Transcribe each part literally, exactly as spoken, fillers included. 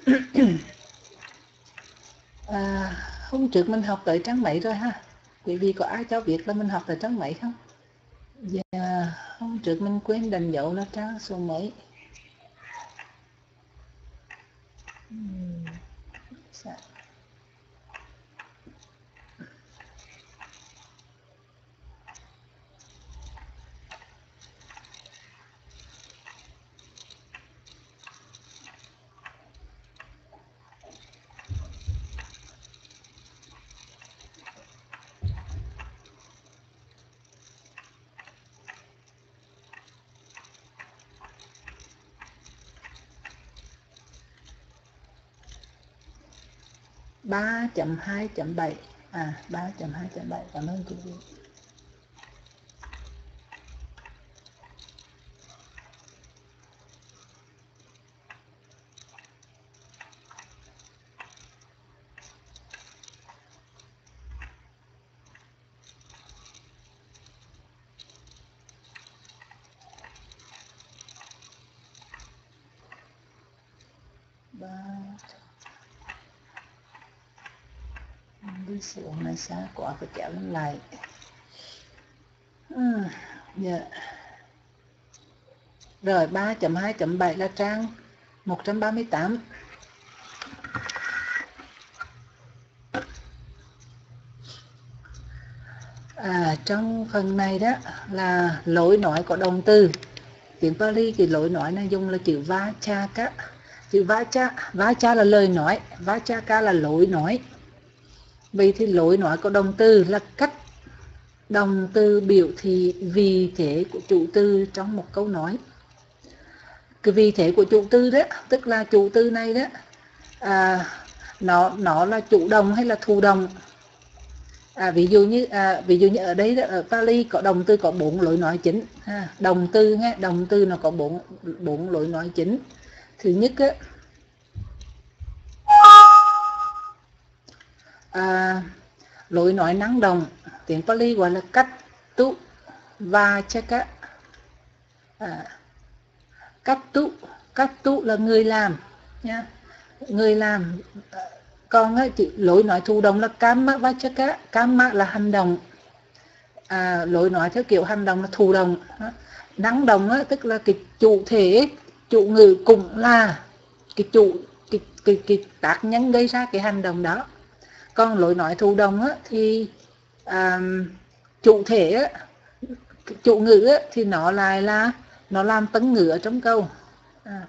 À, hôm trước mình học tới trang mấy rồi ha? Quý vị có ai cho biết là mình học tới trang mấy không? Dạ, hôm trước mình quên đánh dấu là trang số mấy. Uhm, dạ. ba chấm hai chấm bảy. À, ba chấm hai chấm bảy, cảm ơn quý vị. ba đi xuống này xa quá, phải kéo lên lại. À, dạ. Rồi, ba chấm hai chấm bảy là trang một trăm ba mươi tám. À, trong phần này đó là lối nói có động từ. Tiếng Pali thì lối nói này dùng là chữ vachaka. Chữ vacha, vacha là lời nói, vachaka là lối nói. Vậy thì lối nói có động từ là cách động từ biểu thị vị thế của chủ từ trong một câu nói. Cái vị thế của chủ từ đó, tức là chủ từ này đó, à, nó nó là chủ động hay là thụ động. À, ví dụ như à, ví dụ như ở đây đó, ở Pali có động từ có bốn lối nói chính. Ha, động từ nghe, động từ nó có bốn bốn lối nói chính. Thứ nhất á, à, lối nói năng động, tiếng Pali gọi là kattu vachaka. À, kattu, kattu là người làm nha, người làm. Còn á, chữ lối nói thụ động là kamma vachaka, kamma là hành động. À, lối nói theo kiểu hành động là thụ động. Năng động á, tức là cái chủ thể, chủ ngữ cũng là cái chủ cái, cái, cái tác nhân gây ra cái hành động đó. Còn lối nói thụ động á, thì à, chủ thể á, chủ ngữ á, thì nó lại là nó làm tấn ngữ ở trong câu. À.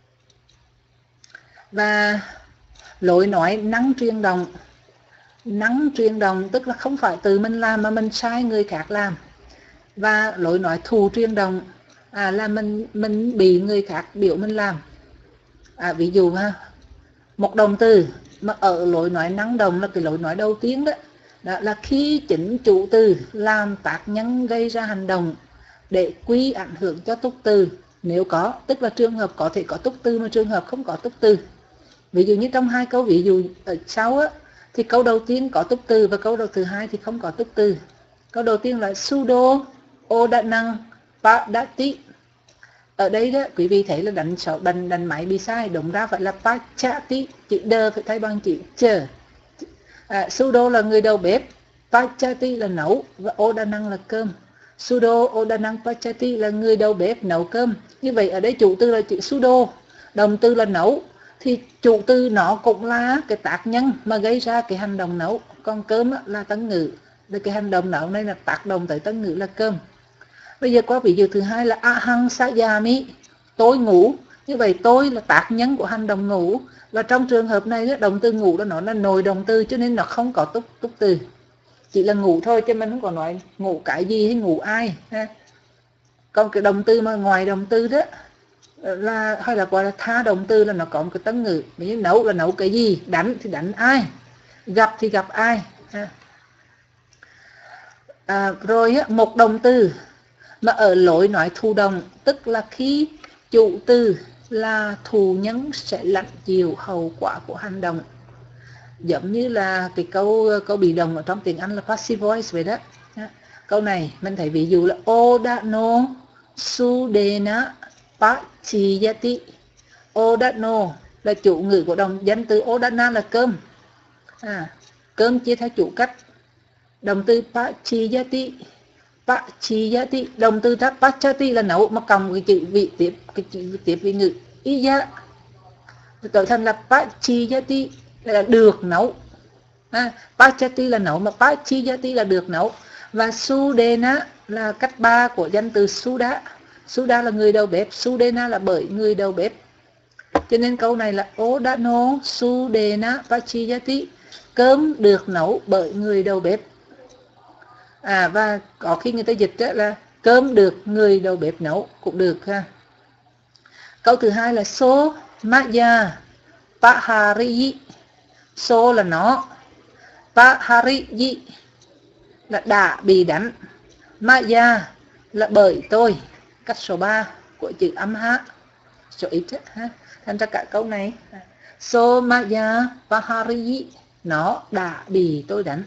Và lối nói năng truyền động, năng truyền động tức là không phải tự mình làm mà mình sai người khác làm. Và lối nói thụ truyền động à, là mình mình bị người khác biểu mình làm. À, ví dụ ha, một động từ mà ở lối nói năng động là cái lối nói đầu tiên đó, đó là khi chính chủ từ làm tác nhân gây ra hành động để quy ảnh hưởng cho túc từ. Nếu có, tức là trường hợp có thể có túc từ mà trường hợp không có túc từ. Ví dụ như trong hai câu ví dụ ở sau á, thì câu đầu tiên có túc từ và câu đầu thứ hai thì không có túc từ. Câu đầu tiên là sudo odanang padati. Ở đây đó quý vị thấy là đánh số đánh đánh máy bị sai, đúng ra phải là pachati, chữ đơ phải thay bằng chữ chờ. À, sudo là người đầu bếp, pachati là nấu và odanang là cơm. Sudo odanang pachati là người đầu bếp nấu cơm. Như vậy ở đây chủ từ là chữ sudo, động từ là nấu, thì chủ từ nó cũng là cái tác nhân mà gây ra cái hành động nấu. Còn cơm là tấn ngữ, cái hành động nấu này là tác động tới tấn ngữ là cơm. Bây giờ qua ví dụ thứ hai là ahang sayami, tôi ngủ. Như vậy tôi là tác nhân của hành động ngủ. Và trong trường hợp này động từ ngủ đó nó là nội động từ, cho nên nó không có túc túc từ, chỉ là ngủ thôi chứ mình không có nói ngủ cái gì hay ngủ ai ha. Còn cái động từ mà ngoài động từ đó là hay là gọi là tha động từ là nó có một cái tấn ngữ. Ví dụ nấu là nấu cái gì, đánh thì đánh ai, gặp thì gặp ai ha. À, rồi một động từ mà ở lối nói thụ động, tức là khi chủ từ là thụ nhân sẽ lãnh chịu hậu quả của hành động. Giống như là cái câu câu bị động ở trong tiếng Anh là passive voice vậy đó. Câu này mình thấy ví dụ là Odano Sudena Pachiyati. Odano là chủ ngữ của động danh từ odana là cơm. À, cơm chia theo chủ cách. Động từ pachiyati, pachiyati, động từ thác pachati là nấu mà cộng cái chữ vị tiếp, cái chữ tiếp vị ngữ iya trở thành là pachiyati là được nấu. À, pachati là nấu mà pachiyati là được nấu. Và sudena là cách ba của danh từ suda. Suda là người đầu bếp, sudena là bởi người đầu bếp. Cho nên câu này là odano sudena pachiyati, cơm được nấu bởi người đầu bếp. À, và có khi người ta dịch đó là cơm được người đầu bếp nấu cũng được ha. Câu thứ hai là so maya pahari. So là nó, pahari là đã bị đánh, maya là bởi tôi. Cách số ba của chữ âm ha, số ít ha. Thành ra cả câu này so maya pahari, nó đã bị tôi đánh.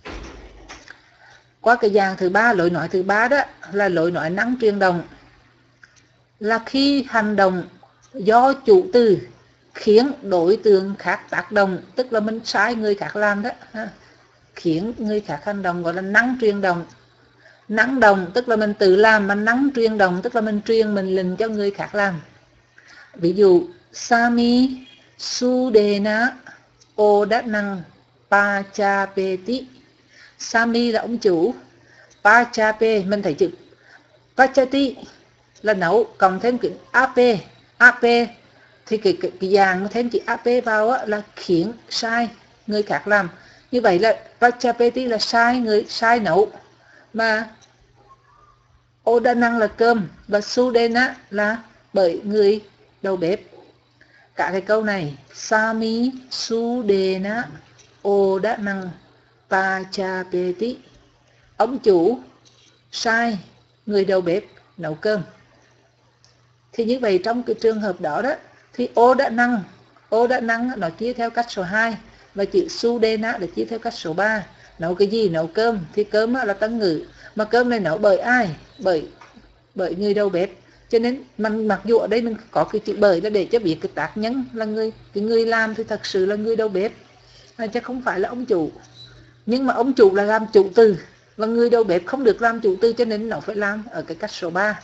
Qua cái dạng thứ ba, lối nói thứ ba đó là lối nói năng truyền động, là khi hành động do chủ từ khiến đối tượng khác tác động, tức là mình sai người khác làm đó, khiến người khác hành động, gọi là năng truyền động. Năng động tức là mình tự làm, mà năng truyền động tức là mình truyền mình lệnh cho người khác làm. Ví dụ Sami Sudena Odanang Pachapeti. Sami là ông chủ, Pachape mình thấy chữ Pachati là nấu, cộng thêm cái ap, ap thì cái, cái, cái dạng thêm chữ ap vào á, là khiến sai người khác làm. Như vậy là Pachapeti là sai người sai nấu, mà Odanang là cơm, và Sudena là bởi người đầu bếp. Cả cái câu này Sami Sudena Odanang Pachapeti, ông chủ sai người đầu bếp nấu cơm. Thì như vậy trong cái trường hợp đó đó thì Odanang, Odanang nó chia theo cách số hai, và chữ Sudena là chia theo cách số ba. Nấu cái gì? Nấu cơm. Thì cơm là tân ngữ, mà cơm này nấu bởi ai? Bởi bởi người đầu bếp. Cho nên mình, mặc dù ở đây mình có cái chữ bởi là để cho biết cái tác nhân là người, cái người làm thì thật sự là người đầu bếp, à, chứ không phải là ông chủ. Nhưng mà ông chủ là làm chủ từ, và người đầu bếp không được làm chủ từ, cho nên nó phải làm ở cái cách số ba.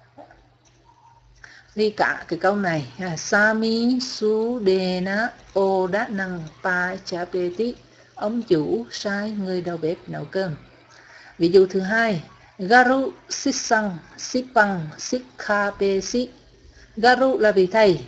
Thì cả cái câu này Sami Sudena Odanang Pachapeti, ông chủ sai người đầu bếp nấu cơm. Ví dụ thứ hai, Garu Sisang Sipang Sikhapesi. Garu là vị thầy,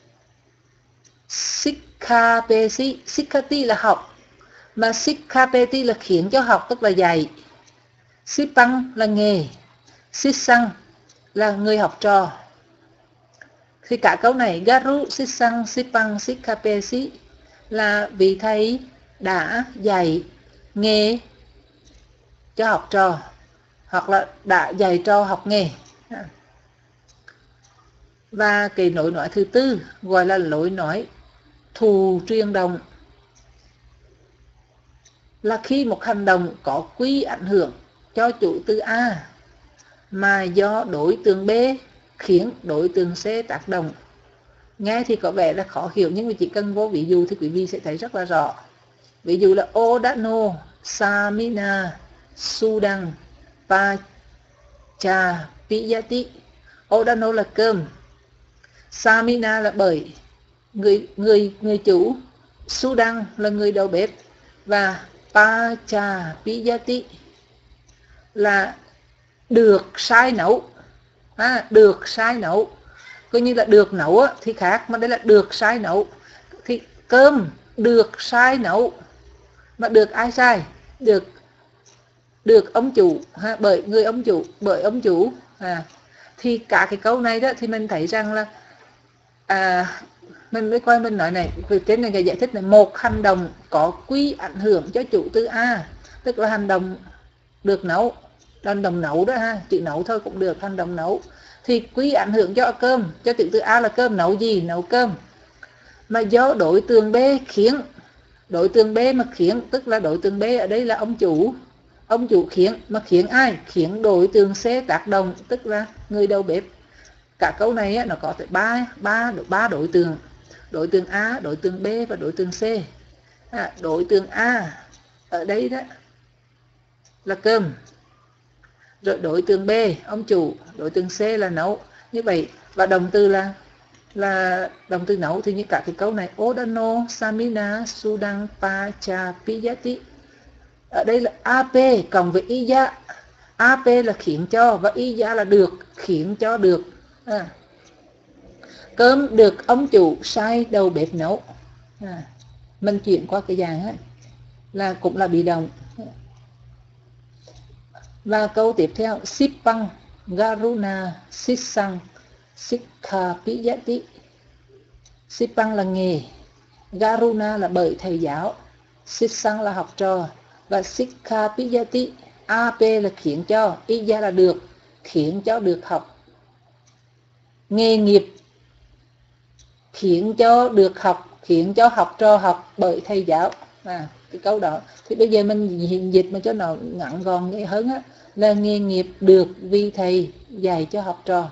Sikhapesi, Sikhati là học, mà Sikhapeti là khiến cho học, tức là dạy. Sipang là nghề, Sisang là người học trò. Thì cả câu này Garu Sisang Sipang Sikhapesi là vị thầy đã dạy nghề cho học trò, hoặc là đã dạy trò học nghề. Và cái lối nói thứ tư gọi là lối nói thù truyền động, là khi một hành động có quy ảnh hưởng cho chủ từ A mà do đối tượng B khiến đối tượng C tác động. Nghe thì có vẻ là khó hiểu, nhưng mà chỉ cần vô ví dụ thì quý vị sẽ thấy rất là rõ. Ví dụ là Odano Samina Sudang Pachapiyati. Odano là cơm, Samina là bởi người người người chủ, Sudang là người đầu bếp, và Pachapiyati là được sai nấu. À, được sai nấu, coi như là được nấu á, thì khác, mà đây là được sai nấu. Thì cơm được sai nấu, mà được ai sai? Được được ông chủ, ha, bởi người ông chủ, bởi ông chủ. À, thì cả cái câu này đó thì mình thấy rằng là à, mình mới coi mình nói này, từ trên này cái giải thích này, một hành động có quy ảnh hưởng cho chủ từ A, tức là hành động được nấu, hành động nấu đó ha, chữ nấu thôi cũng được, hành động nấu thì quy ảnh hưởng cho cơm, cho chữ từ A là cơm. Nấu gì? Nấu cơm. Mà do đối tượng B khiến, đối tượng B mà khiến, tức là đối tượng B ở đây là ông chủ, ông chủ khiến, mà khiến ai? Khiến đối tượng C tác động, tức là người đầu bếp. Cả câu này á, nó có tới ba ba ba đối tượng. đối tượng A, đối tượng B và đối tượng C. À, đối tượng A ở đây đó là cơm, rồi đối tượng B ông chủ, đối tượng C là nấu. Như vậy và động từ là là động từ nấu thì như cả cái câu này Odano Samina Sudang Pacha Piyati. Ở đây là a pê cộng với iya. a pê là khiến cho và iya là được, khiến cho được. À. Cơm được ông chủ sai đầu bếp nấu. À. Mình chuyển qua cái dạng ấy, là cũng là bị động. Và câu tiếp theo Sipang Garuna Sisang Sikha Piyati. Sipang là nghề, Garuna là bởi thầy giáo, Sisang là học trò, và Sikha Piyati a pê là khiến cho, iya là được, khiến cho được học. Nghề nghiệp khiến cho được học, khiến cho học trò học bởi thầy giáo. À, cái câu đó thì bây giờ mình dịch mà cho nó ngắn gọn nghe hơn á, là nghề nghiệp được vì thầy dạy cho học trò.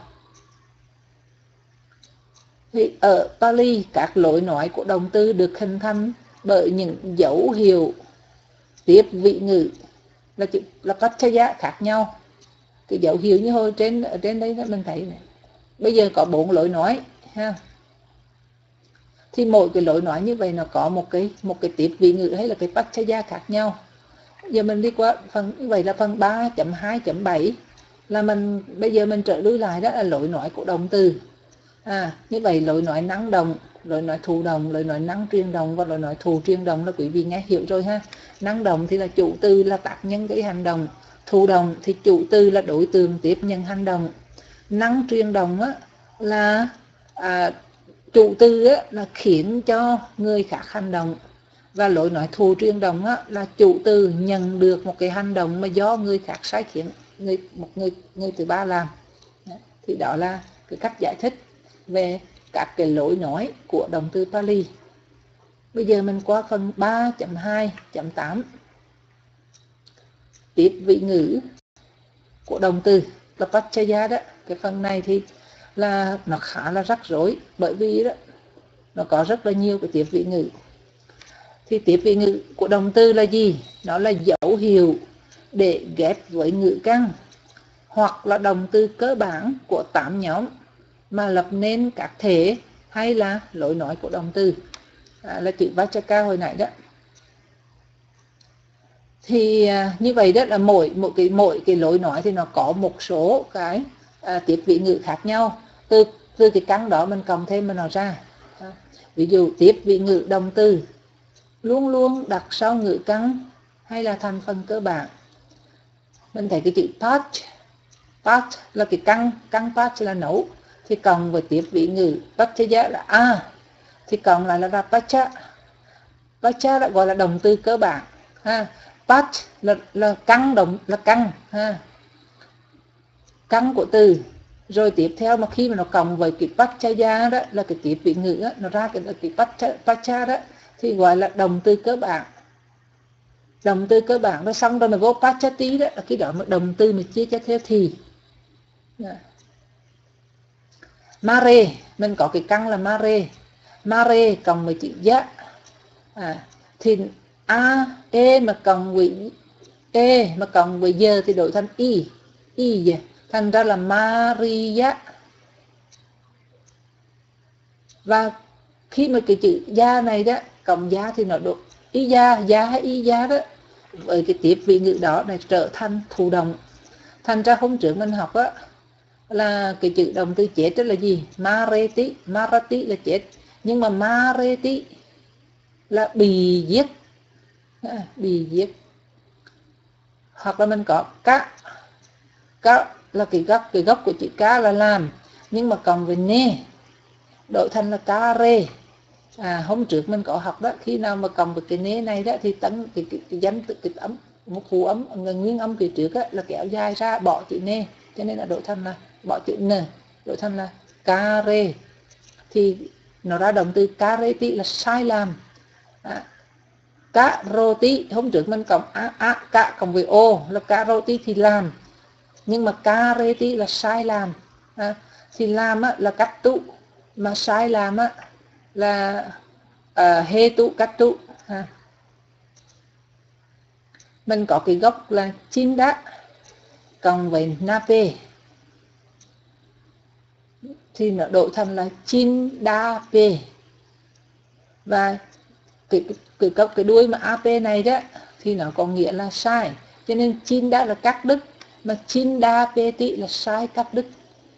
Thì ở Pali các lối nói của động từ được hình thành bởi những dấu hiệu tiếp vị ngữ là chữ là paccaya khác nhau. Cái dấu hiệu như hồi trên ở trên đây mình thấy này. Bây giờ có bốn lối nói ha. Thì mỗi cái lối nói như vậy nó có một cái một cái tiếp vị ngữ hay là cái paccaya khác nhau. Giờ mình đi qua phần như vậy là phần ba chấm hai chấm bảy là mình bây giờ mình trở lui lại đó là lối nói của động từ. À, như vậy lối nói năng động, lối nói thụ động, lối nói năng truyền động và lối nói thụ truyền động là quý vị nghe hiểu rồi ha. Năng động thì là chủ từ là tác nhân cái hành động, thụ động thì chủ từ là đối tượng tiếp nhận hành động. Năng truyền động á, là à, chủ từ á, là khiến cho người khác hành động, và lối nói thụ truyền động á, là chủ từ nhận được một cái hành động mà do người khác sai khiến người một người người thứ ba làm. Thì đó là cái cách giải thích về các cái lối nói của động từ Pali. Bây giờ mình qua phần ba chấm hai chấm tám. Tiếp vị ngữ của động từ là paccaya đó. Cái phần này thì là nó khá là rắc rối, bởi vì đó nó có rất là nhiều cái tiếp vị ngữ. Thì tiếp vị ngữ của động từ là gì? Nó là dấu hiệu để ghép với ngữ căn hoặc là động từ cơ bản của tám nhóm mà lập nên các thể hay là lối nói của động từ. À, là chữ Vachaka hồi nãy đó. Thì à, như vậy đó là mỗi mỗi cái mỗi cái lối nói thì nó có một số cái à, tiếp vị ngữ khác nhau. Từ từ cái căn đó mình cộng thêm mà nó ra. À, ví dụ tiếp vị ngữ động từ luôn luôn đặt sau ngữ căn hay là thành phần cơ bản. Mình thấy cái chữ touch, touch là cái căn, căn touch là nấu, thì cộng với tiếp vị ngữ paccaya là a, thì cộng lại là ra pacha. Pacha lại gọi là động từ cơ bản ha. Pach là là căn động là căn ha, căn của từ. Rồi tiếp theo mà khi mà nó cộng với cái paccaya đó là cái tiếp vị ngữ đó, nó ra cái cái pacha, pacha đó thì gọi là động từ cơ bản. Động từ cơ bản rồi xong rồi mà vô pachati đó là cái đó mà động từ mà chia cho theo thì. Yeah. Mare, mình có cái căn là mare. Mare cộng với chữ giá. À, thì a, e mà cộng với e mà cộng với giờ thì đổi thành y. Y vậy. Thành ra là Maria. Và khi mà cái chữ gia này đó, cộng gia thì nó đổi y gia, gia hay y gia đó, với cái tiếp vị ngữ đó này trở thành thụ động. Thành ra hôm trước mình học á, là cái chữ động từ chết đó là gì? Mareti, Marati là chết. Nhưng mà Mareti là bị giết, à, bị giết. Hoặc là mình có cá, cá là cái gốc, cái gốc của chữ cá là làm, nhưng mà còn về nê đổi thành là cá rê. À, hôm trước mình có học đó, khi nào mà cộng với cái nê này đó thì tấn cái, cái, cái danh tự cái ấm, một phụ ấm nguyên âm phía trước đó, là kéo dài ra bỏ chữ nê, cho nên là đổi thành là bỏ chữ n, đổi thành là cá rê. Thì nó ra động từ cá rê tí là sai làm. À, cá roti, hôm trước mình cộng a, a, cá cộng với o là cá roti thì làm, nhưng mà cá rê tí là sai làm. À, thì làm á, là cách tụ, mà sai làm á, là uh, hê tụ cắt tụ ha. Mình có cái gốc là chin đá cộng với nape thì nó đổi thành là chin đa pe, và cái cái cái, cái, cái đuôi mà ap này đó thì nó có nghĩa là sai, cho nên chin đá là cắt đứt, mà chin đa pe tị là sai cắt đứt.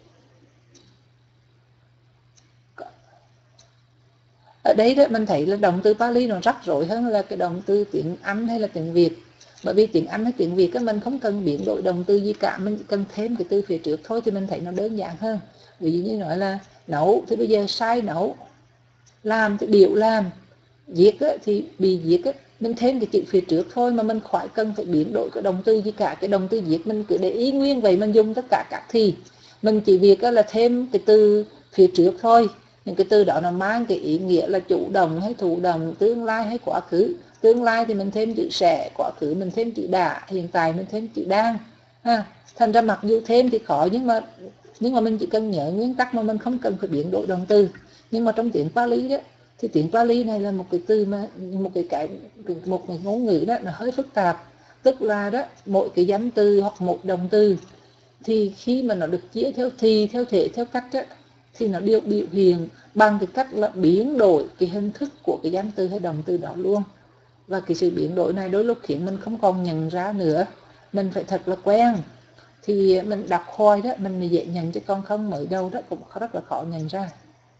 Ở đây đó mình thấy là động từ Pali nó rắc rối hơn là cái động từ tiếng Anh hay là tiếng Việt. Bởi vì tiếng Anh hay tiếng Việt á, mình không cần biến đổi động từ gì cả, mình chỉ cần thêm cái từ phía trước thôi thì mình thấy nó đơn giản hơn. Ví dụ như nói là nấu thì bây giờ sai nấu, làm thì điệu làm, giết á, thì bị giết á, mình thêm cái chữ phía trước thôi mà mình khỏi cần phải biến đổi cái động từ gì cả. Cái động từ giết mình cứ để ý nguyên vậy, mình dùng tất cả các thì mình chỉ việc là thêm cái từ phía trước thôi. Những cái từ đó nó mang cái ý nghĩa là chủ động hay thụ động, tương lai hay quá khứ. Tương lai thì mình thêm chữ sẽ, quá khứ mình thêm chữ đã, hiện tại mình thêm chữ đang ha. Thành ra mặc dù thêm thì khó, nhưng mà nhưng mà mình chỉ cần nhớ nguyên tắc mà mình không cần phải biến đổi động từ. Nhưng mà trong tiếng Pali đó thì tiếng Pali này là một cái từ mà một cái cái một cái ngôn ngữ đó nó hơi phức tạp, tức là đó mỗi cái danh từ hoặc một động từ thì khi mà nó được chia theo thì, theo thể, theo cách đó, thì nó đều biểu hiện bằng cái cách là biến đổi cái hình thức của cái danh từ hay động từ đó luôn. Và cái sự biến đổi này đôi lúc khiến mình không còn nhận ra nữa, mình phải thật là quen thì mình đọc hoài đó mình mới dễ nhận, chứ con không mới đầu đó cũng rất là khó nhận ra.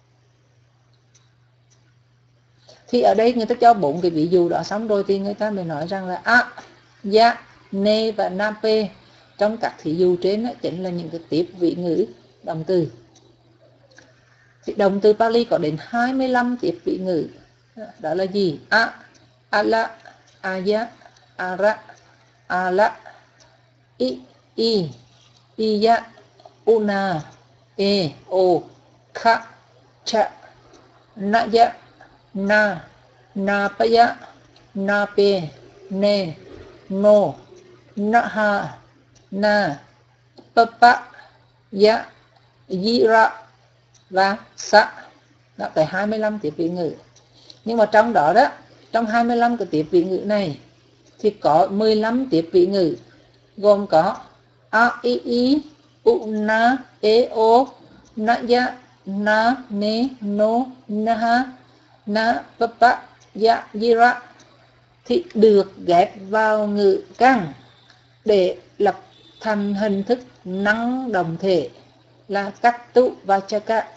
Thì ở đây người ta cho bốn cái ví dụ đó xong rồi thì người ta mới nói rằng là a, ya, ne và nape trong các thí dụ trên đó chính là những cái tiếp vị ngữ động từ. Thì động từ Pali có đến hai mươi lăm tiếp vị ngữ. Đó là gì? A, ala, aya, ara, ala, i, i, iya, una, e, o, kha, cha, naya, na, napaya, nape, ne, no, naha, na, papa, ya, yira và sa. Đó tới hai mươi lăm tiếp vị ngữ. Nhưng mà trong đó đó, trong hai mươi lăm cái tiếp vị ngữ này thì có mười lăm tiếp vị ngữ, gồm có a, i, i, u, na, e, o, na, ya, na, ne, no, na, na, papa, ya, yira thì được ghép vào ngữ căn để lập thành hình thức năng đồng thể là Kattu Vachaka.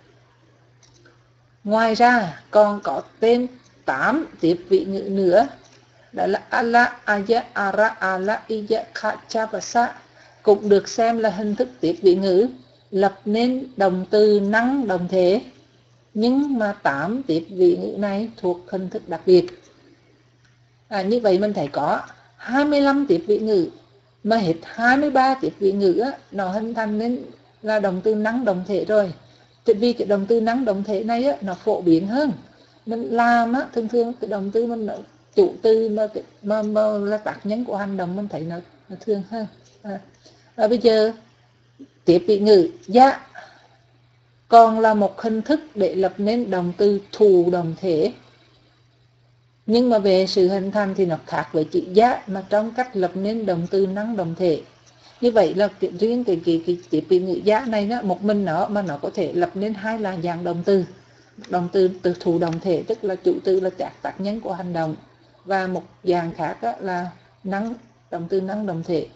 Ngoài ra còn có thêm tám tiếp vị ngữ nữa, đó là ala, aya, ara, ala, iya, kha, cha và sa, cũng được xem là hình thức tiếp vị ngữ lập nên động từ năng đồng thể. Nhưng mà tám tiếp vị ngữ này thuộc hình thức đặc biệt. À, như vậy mình thấy có hai mươi lăm tiếp vị ngữ, mà hết hai mươi ba tiếp vị ngữ á, nó hình thành nên là động từ năng đồng thể rồi. Vì cái động từ năng đồng thể này á, nó phổ biến hơn. Mình làm á, thường thường cái động từ mình chủ từ mà, mà, mà là tác nhân của hành động mình thấy nó, nó thường hơn. À, và bây giờ tiếp vị ngữ ya còn là một hình thức để lập nên động từ thù đồng thể. Nhưng mà về sự hình thành thì nó khác với chữ ya mà trong cách lập nên động từ năng đồng thể. Như vậy là cái, riêng cái, cái, cái tiếp vị ngữ ya này nó, một mình nó mà nó có thể lập nên hai là dạng động từ. Động từ từ thù đồng thể, tức là chủ từ là tác tác nhân của hành động, và một dạng khác là năng, động từ năng đồng thể.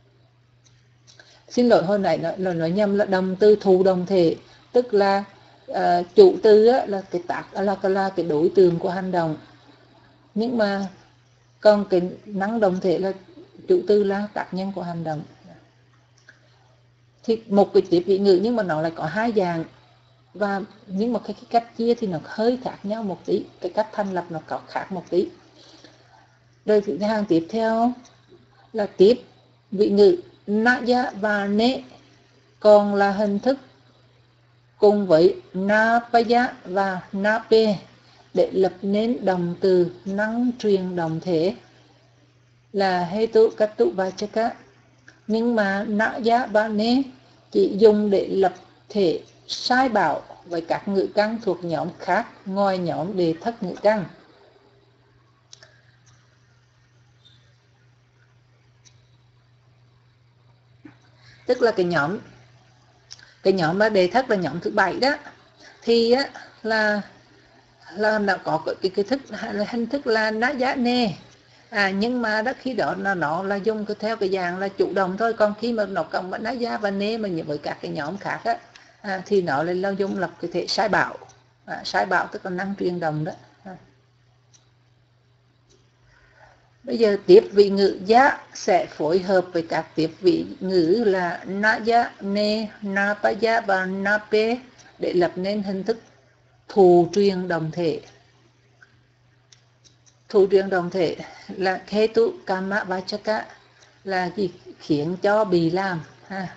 Xin lỗi, hồi nãy nói, nói nhầm là động từ thù đồng thể, tức là uh, chủ từ là cái tác là, là cái đối tượng của hành động, nhưng mà còn cái năng đồng thể là chủ từ là tác nhân của hành động. Thì một cái tiếp vị ngữ nhưng mà nó lại có hai dạng, và nhưng mà cái, cái cách chia thì nó hơi khác nhau một tí, cái cách thành lập nó có khác một tí. Rồi thứ hàng tiếp theo là tiếp vị ngữ naya và ne còn là hình thức cùng với napaya và nape để lập nên động từ năng truyền đồng thể là hetu kattu vachaka. Nhưng mà naya và ne chỉ dùng để lập thể sai bảo với các ngữ căn thuộc nhóm khác ngoài nhóm đề thất ngữ căn. Tức là cái nhóm cái nhóm mà đề thất là nhóm thứ bảy đó, thì á, là là nó có cái, cái thức là hình thức là ná giá nê, à, nhưng mà đó khi đó là nó là dùng cái theo cái dạng là chủ động thôi. Còn khi mà nó cộng ná giá và nê mà với các cái nhóm khác á, à, thì nó lại là dùng là cái thể sai bảo, à, sai bảo tức là năng truyền động đó. À. Bây giờ tiếp vị ngữ giá sẽ phối hợp với các tiếp vị ngữ là na giá, nê, na pa giá và na pê để lập nên hình thức thù truyền đồng thể. Thù truyền đồng thể là hetu kama vachaka, là gì khiến cho bị làm. Ha.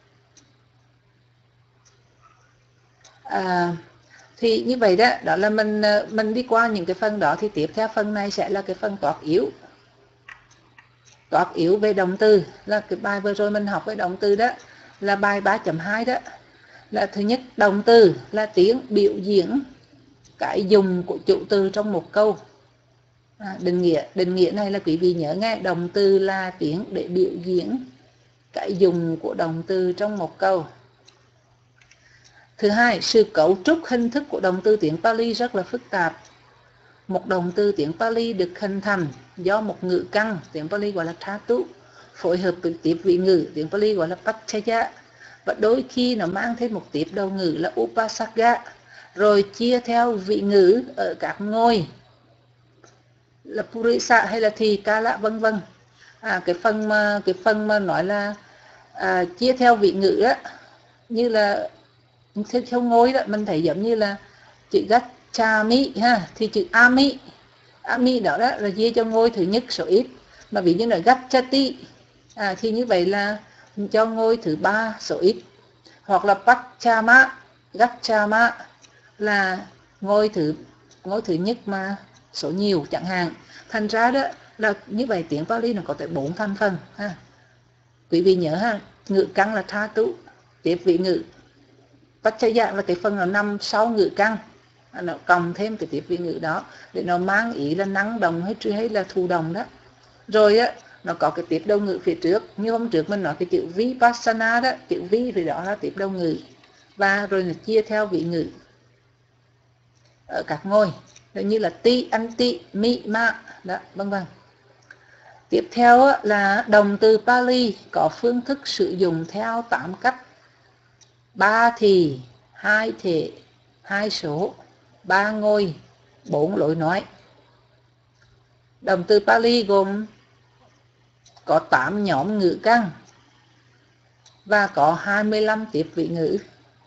À, thì như vậy đó, đó là mình mình đi qua những cái phần đó, thì tiếp theo phần này sẽ là cái phần toán yếu. Toán yếu về động từ là cái bài vừa rồi mình học về động từ đó, là bài ba chấm hai đó. Là thứ nhất, động từ là tiếng biểu diễn cái dùng của chủ từ trong một câu. À, định nghĩa định nghĩa này là quý vị nhớ nghe, động từ là tiếng để biểu diễn cái dùng của động từ trong một câu. Thứ hai, sự cấu trúc hình thức của động từ tiếng Pali rất là phức tạp. Một động từ tiếng Pali được hình thành do một ngữ căn, tiếng Pali gọi là dhatu, phối hợp với tiếp vị ngữ, tiếng Pali gọi là paccaya, và đôi khi nó mang thêm một tiếp đầu ngữ là upasaka, rồi chia theo vị ngữ ở các ngôi là purisa hay là thì kala vân vân. À, cái phần mà cái phần mà nói là à, chia theo vị ngữ á, như là theo, theo ngôi đó, mình thấy giống như là chữ gachami ha, thì chữ ami ami đó, đó là chia cho ngôi thứ nhất số ít, mà ví như là gachati, à, thì như vậy là cho ngôi thứ ba số ít. Hoặc là pachama gachama là ngôi thứ ngôi thứ nhất mà số nhiều chẳng hạn. Thành ra đó là như vậy, tiếng Pali nó có tới bốn thành phần ha. Quý vị nhớ ha, ngữ căn là dhatu, tiếp vị ngữ, paccaya là cái phần nó nằm sau ngữ căn, nó cộng thêm cái tiếp vị ngữ đó để nó mang ý là năng động hay hay là thụ động đó. Rồi á, nó có cái tiếp đầu ngữ phía trước, như hôm trước mình nói cái chữ vipassana đó, chữ vi thì đó là tiếp đầu ngữ, và rồi là chia theo vị ngữ ở các ngôi, như là ti, anti, mi, ma đó, vân vân. Tiếp theo á, là động từ Pali có phương thức sử dụng theo tám cách: ba thì, hai thể, hai số, ba ngôi, bốn lối nói. Động từ Pali gồm có tám nhóm ngữ căn và có hai mươi lăm tiếp vị ngữ.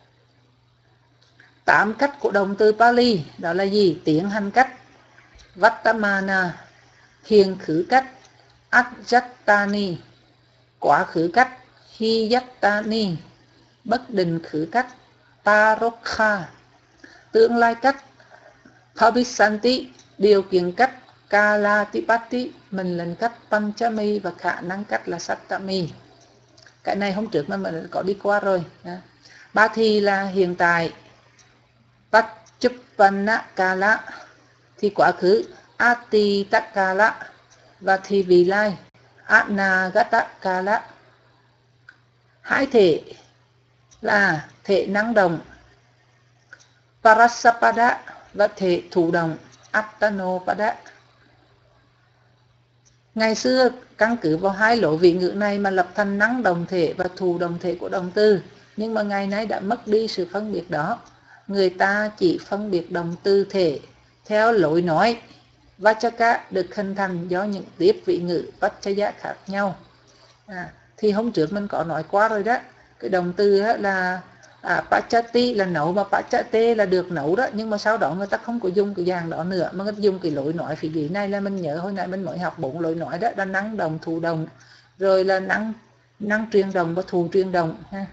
Tám cách của động từ Pali đó là gì? Tiến hành cách, Vartamana, hiện khứ cách, Ajatani, quá khứ cách, Hiyatani, bất định khứ cách, Parokha, tương lai cách, Bhavisanti, điều kiện cách, Kalatipati, mệnh lệnh cách, Panchami, và khả năng cách là Sattami. Cái này hôm trước mà mình có đi qua rồi. Ba thì là hiện tại, Pachuppanna Kala, thì quá khứ, Atita Kala, và thì vị lai, Anagata Kala. Hai thể là thể năng động, Parasapada, và thể thụ động, Attanopada. Ngày xưa căn cứ vào hai lỗ vị ngữ này mà lập thành năng đồng thể và thụ đồng thể của động từ, nhưng mà ngày nay đã mất đi sự phân biệt đó. Người ta chỉ phân biệt động từ thể theo lối nói. Vachaka được hình thành do những tiếp vị ngữ Vachaya khác nhau. À, thì hôm trước mình có nói qua rồi đó, cái động từ là à, Pachati là nấu, mà Pachate là được nấu đó, nhưng mà sau đó người ta không có dùng cái dạng đó nữa, mà người ta dùng cái lối nói phía dưới này. Là mình nhớ hồi nãy mình mới học bốn lối nói đó, là năng đồng, thụ đồng, rồi là năng năng truyền đồng và thụ truyền đồng ha.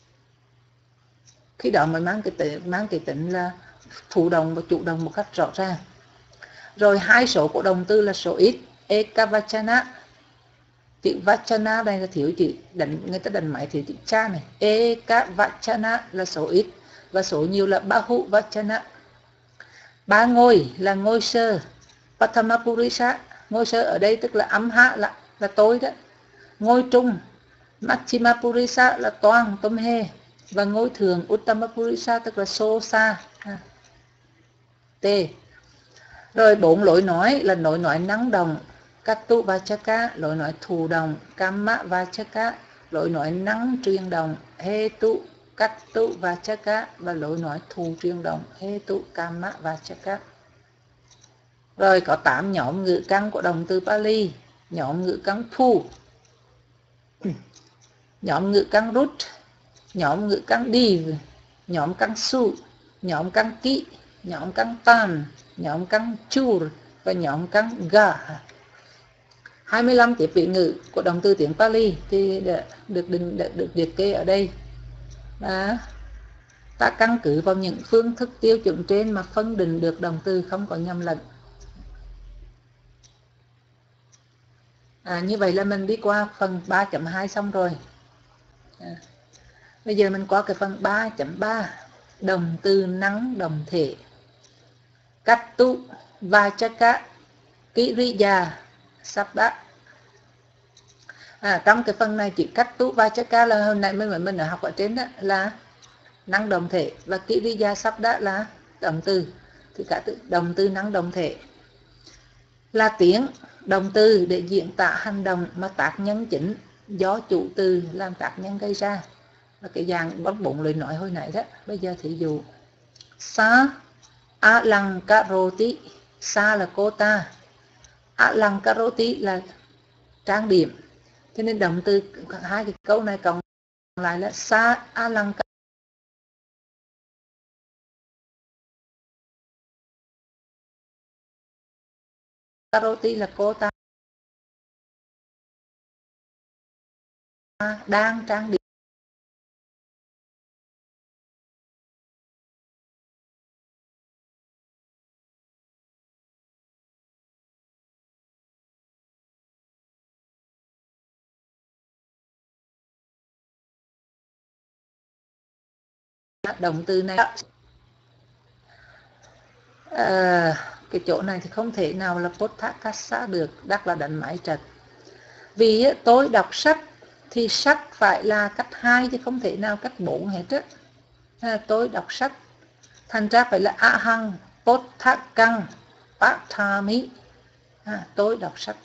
Khi đó mình mang cái tính, mang cái tính là thụ đồng và chủ đồng một cách rõ ràng. Rồi hai số của động từ là số ít, Ekavachana. Chữ Vachana đây là thiếu chữ đánh, người ta đánh máy thiếu chữ cha này. Ekavachana là số ít, và số nhiều là bahu vachana. Ba ngôi là ngôi sơ, Prathama Purisa, ngôi sơ ở đây tức là âm hạ là, là tôi đó. Ngôi trung Majjhima Purisa là toàn tâm hê, và ngôi thường Uttama Purisa tức là sô sa t. Rồi bốn lối nói là lối nói năng động Kattu Vachaka, lối nói thù động Kamma Vachaka, lối nói năng truyền động Hetu Kattu Vachaka, và lối nói thù truyền động Hetu Kamma Vachaka. Rồi có tám nhóm ngữ căn của động từ Pali. Nhóm ngữ căn phu, nhóm ngữ căn rút, nhóm ngữ căn div, nhóm căn su, nhóm căn kỹ, nhóm căn tan, nhóm căn chur và nhóm căn ga. hai mươi lăm tiếp vị ngữ của động từ tiếng Pali thì được định được, được liệt kê ở đây. Đó. Ta căn cứ vào những phương thức tiêu chuẩn trên mà phân định được động từ không có nhầm lẫn. À, như vậy là mình đi qua phần ba chấm hai xong rồi. À, bây giờ mình qua cái phần ba chấm ba, động từ năng động thể. Kattu Vachaka Kiriya Sabda. À, trong cái phần này chỉ Kattu Vachaka là hôm nay mình mình đã học ở trên đó là năng động thể, và Kiriya Sabda là động từ. Thì cả từ động từ năng động thể là tiếng động từ để diễn tả hành động mà tác nhân chính do chủ từ làm tác nhân gây ra. Và cái dạng bóng bụng lời nói hồi nãy đó. Bây giờ thí dụ Sa Alankaroti, Sa là cô ta, Alankaroti là trang điểm. Cho nên động từ hai cái câu này cộng lại là Sa Alankaroti là cô ta đang trang điểm. Động từ này à, cái chỗ này thì không thể nào là Pothakassa được, đắc là đánh mái trật. Vì tôi đọc sách thì sách phải là cách hai chứ không thể nào cách bốn hết á. À, tôi đọc sách thành ra phải là ahang pothakang pathami. À, tôi đọc sách.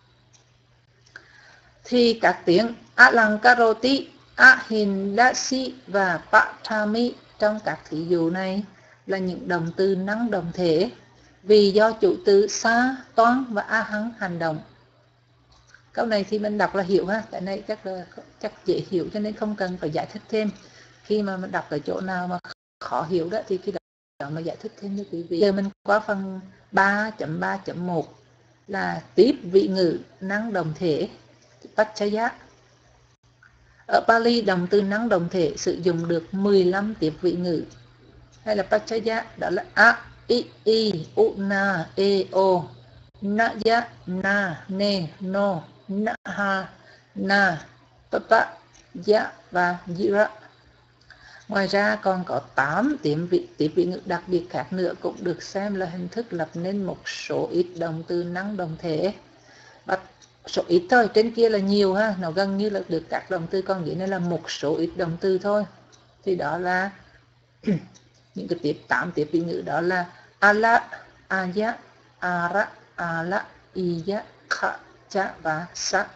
Thì các tiếng alankaroti, ahindasi và pathami trong các thí dụ này là những động từ năng động thể, vì do chủ từ sa, toán và ahang hành động. Câu này thì mình đọc là hiểu ha, cái này chắc là chắc dễ hiểu cho nên không cần phải giải thích thêm. Khi mà mình đọc ở chỗ nào mà khó hiểu đó thì khi đó mà giải thích thêm cho quý vị. Giờ mình qua phần ba chấm ba chấm một là tiếp vị ngữ năng động thể Pachaya. Ở Pali động từ năng động thể sử dụng được mười lăm tiếp vị ngữ hay là Pachaya, đó là a, i, i, u, na, e, o, na, ya, na, ne, no, na, ha, na, papa, ya và jira. Ngoài ra còn có tám tiếp vị, tiếp vị ngữ đặc biệt khác nữa cũng được xem là hình thức lập nên một số ít động từ năng động thể. Và số ít thôi, trên kia là nhiều ha, nó gần như là được các động từ, còn dưới này là một số ít động từ thôi. Thì đó là những cái tiếp tám tiếp vị ngữ, đó là ala, aya, ara, ala, iya, kha, cha và sa.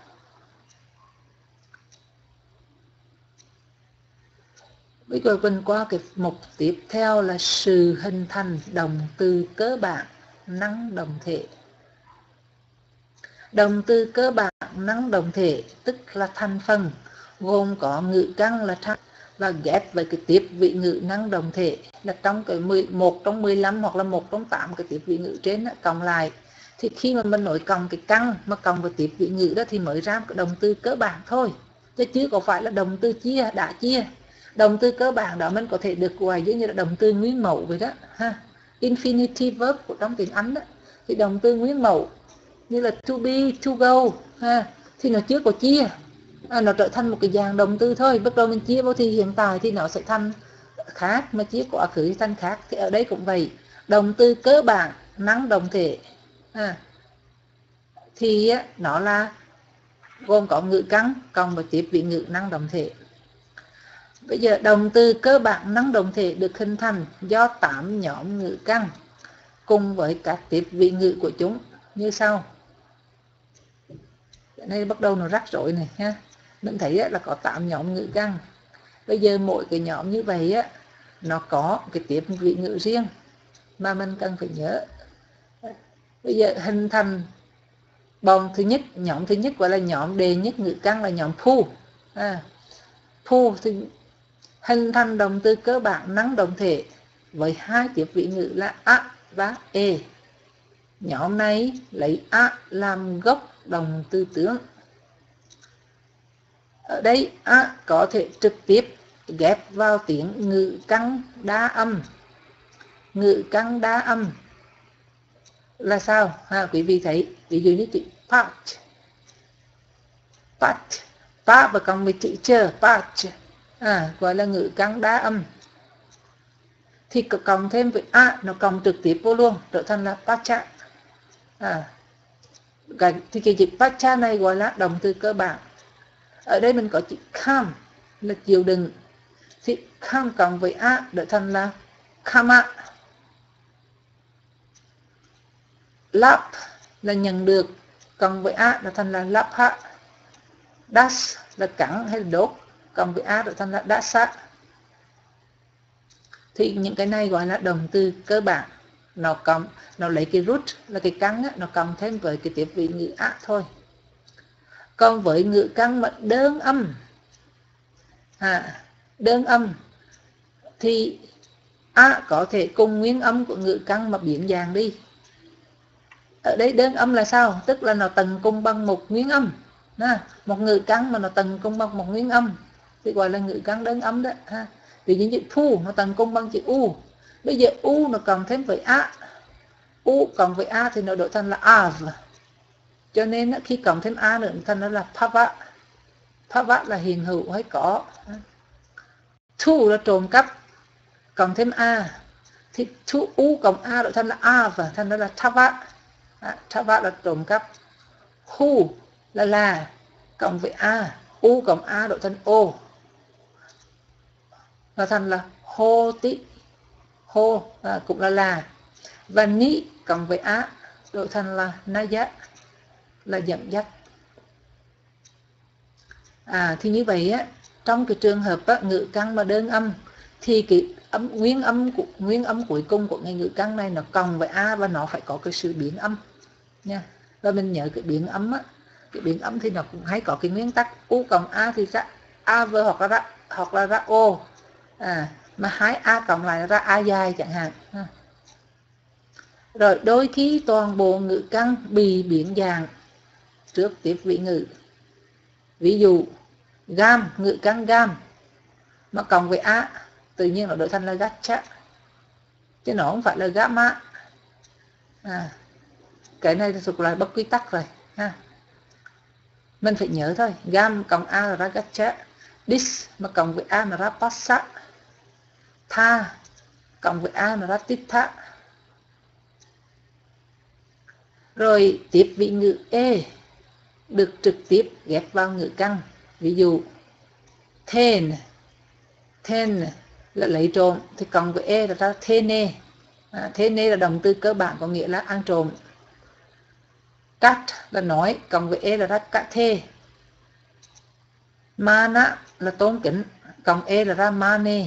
Bây giờ mình qua cái mục tiếp theo là sự hình thành động từ cơ bản năng động thể. Động từ cơ bản năng động thể tức là thành phần gồm có ngữ căn là thăng và ghép với cái tiếp vị ngữ năng động thể là trong cái mười một trong mười lăm hoặc là một trong tám cái tiếp vị ngữ trên đó, cộng lại thì khi mà mình nói cộng cái căn mà cộng với tiếp vị ngữ đó thì mới ra cái động từ cơ bản thôi, chứ chứ có phải là động từ chia đã chia. Động từ cơ bản đó mình có thể được gọi giống như là động từ nguyên mẫu vậy đó ha, infinitive verb của trong tiếng Anh đó. Thì động từ nguyên mẫu như là to be, to go ha, thì nó chưa có chia, à, nó trở thành một cái dạng động từ thôi. Bắt đầu mình chia vào thì hiện tại thì nó sẽ thành khác mà chia quá khứ thành khác, thì ở đây cũng vậy. Động từ cơ bản năng động thể à, thì nó là gồm có ngữ căn cộng với tiếp vị ngữ năng động thể. Bây giờ động từ cơ bản năng động thể được hình thành do tám nhóm ngữ căn cùng với các tiếp vị ngữ của chúng như sau. Cái này bắt đầu nó rắc rối này ha. Mình thấy là có tám nhóm ngữ căn. Bây giờ mỗi cái nhóm như vậy á, nó có cái tiếp vị ngữ riêng mà mình cần phải nhớ. Bây giờ hình thành bọn thứ nhất, nhóm thứ nhất gọi là nhóm đệ nhất ngữ căn là nhóm phu. À, phu thì hình thành động từ cơ bản năng động thể với hai tiếp vị ngữ là a và e. Nhóm này lấy a làm gốc động từ tướng. Ở đây a có thể trực tiếp ghép vào tiếng ngữ căn đa âm. Ngữ căn đa âm là sao? Ha, quý vị thấy, ví dụ như chữ part, part, part và cộng với chữ chờ, part, à, gọi là ngữ căn đa âm. Thì cộng thêm với a, nó cộng trực tiếp vô luôn, trở thành là pacha. À, thì cái chữ pacha này gọi là động từ cơ bản. Ở đây mình có chữ kham là chịu đựng, thì kham cộng với a trở thành là kama. Lap là nhận được, cộng với a trở thành là lapha. Das là cắn hay là đốt, cộng với a trở thành là dasa. Thì những cái này gọi là động từ cơ bản. Nó cộng, nó lấy cái root là cái căn á, nó cộng thêm với cái tiếp vị ngữ a thôi. Còn với ngữ căn mà đơn âm, à, đơn âm thì a có thể cùng nguyên âm của ngữ căn mà biến dạng đi. Ở đây đơn âm là sao? Tức là nó tầng cùng bằng một nguyên âm. À, một ngữ căn mà nó tầng cùng bằng một nguyên âm thì gọi là ngữ căn đơn âm đó. Ha. Ví dụ như phu nó tầng cùng bằng chữ u. Bây giờ u nó cộng thêm với a. U cộng với a thì nó đổi thành là av. Cho nên khi cộng thêm a nữa thành nó là phava. Phava là hiện hữu hay có. Thu là trộm cắp, cộng thêm a thì thu u cộng a đổi thành là av, thành nó là thava. À, thava là trộm cắp. Hu là là, cộng với a, u cộng a đổi thành o, và thành là hô tí. Hô à, cũng là là. Và ni cộng với a đổi thành là naya, là dẫn dắt. À, thì như vậy á, trong cái trường hợp á, ngữ căn mà đơn âm thì cái âm, nguyên âm của, nguyên âm cuối cùng của cái ngữ căn này nó cộng với a và nó phải có cái sự biến âm nha. Và mình nhớ cái biến âm á, cái biến âm thì nó cũng hay có cái nguyên tắc u cộng a thì ra a vơ hoặc là ra, hoặc là ra o. À, mà hai a cộng lại là ra a dài chẳng hạn. À. Rồi đôi khi toàn bộ ngữ căn bị biến dạng trước tiếp vị ngữ. Ví dụ gam, ngữ căn gam mà cộng với a tự nhiên nó đổi thành là gacha, chứ nó không phải là gamma. À, cái này thuộc là bất quy tắc rồi ha. Mình phải nhớ thôi, gam cộng a là ra gacha, dis mà cộng với a là ra passa, tha cộng với a là ra titha. Rồi tiếp vị ngữ e được trực tiếp ghép vào ngữ căn. Ví dụ then, then là lấy trộm thì cộng với e là ra thene. À, thene là động từ cơ bản có nghĩa là ăn trộm. Cắt là nói, cộng với e là ra cắt thê. Mana là tôn kính, cộng e là ra mane.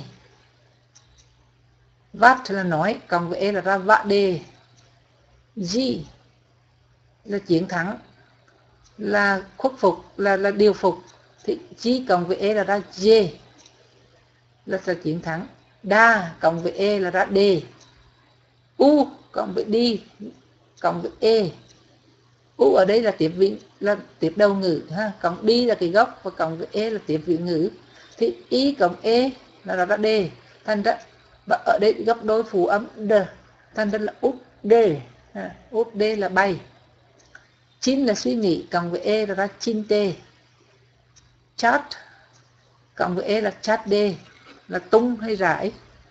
Vát là nói, cộng với e là ra vạ đề. Ji là chiến thắng, là khuất phục, là là điều phục thì chi cộng với e là ra j, là, là chiến thắng. Đa cộng với e là ra d. U cộng với đi cộng với e. U ở đây là tiếp vị, là tiếp đầu ngữ ha, cộng đi là cái gốc và cộng với e là tiếp vị ngữ. Thì y cộng e là ra, ra d. Thành ra và ở đây gấp đôi phụ âm d, thành ra là út d. Ha, út d là bay. Chin là suy nghĩ, cộng với e là ra chin tê. Chat cộng với e là chat d, là tung hay rải.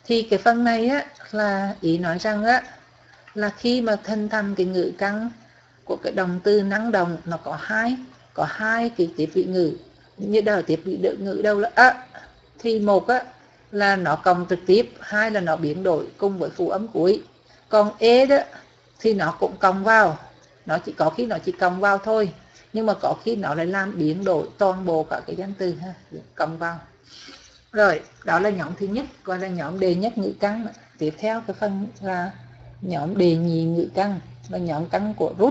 Thì cái phần này á là ý nói rằng á là khi mà hình thành cái ngữ căn của cái động từ năng động, nó có hai có hai cái tiếp vị ngữ. Như đầu tiếp vị ngữ đâu là á, thì một á là nó cộng trực tiếp, hai là nó biến đổi cùng với phụ âm cuối. Còn e đó thì nó cũng cộng vào, nó chỉ có khi nó chỉ cộng vào thôi, nhưng mà có khi nó lại làm biến đổi toàn bộ cả cái danh từ ha, cộng vào. Rồi, đó là nhóm thứ nhất, gọi là nhóm đệ nhất ngữ căn. Tiếp theo cái phần là nhóm đệ nhị ngữ căn, là nhóm căn của root.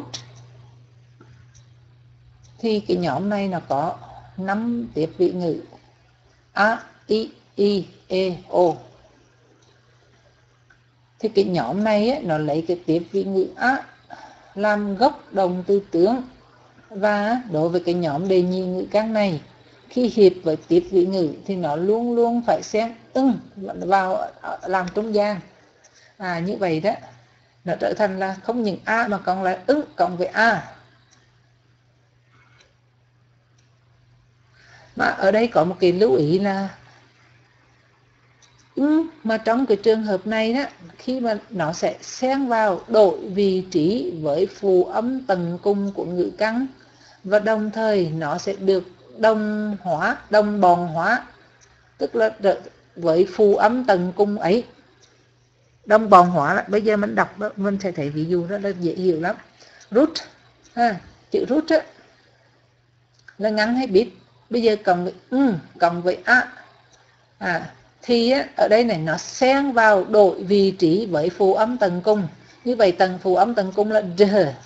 Thì cái nhóm này nó có năm tiếp vị ngữ: a, i, i, e, o. Thì cái nhóm này ấy, nó lấy cái tiếp vị ngữ a làm gốc động từ tướng, và đối với cái nhóm đệ nhị ngữ căn này, khi hiệp với tiếp vị ngữ thì nó luôn luôn phải xen ưng vào làm trung gian. À, như vậy đó, nó trở thành là không những a mà còn là ưng cộng với a. Mà ở đây có một cái lưu ý là ưng mà trong cái trường hợp này đó, khi mà nó sẽ xen vào đổi vị trí với phụ âm tầng cùng của ngữ căn, và đồng thời nó sẽ được đồng hóa, đồng bòn hóa, tức là với phụ âm tầng cung ấy. Đồng bòn hóa là, bây giờ mình đọc đó, mình sẽ thấy ví dụ rất là dễ hiểu lắm. Root ha, chữ root á, là ngắn hay bit, bây giờ cộng với ừ, cộng với a, à, thì á, ở đây này nó xen vào đổi vị trí với phụ âm tầng cung. Như vậy tầng phụ âm tầng cung là d.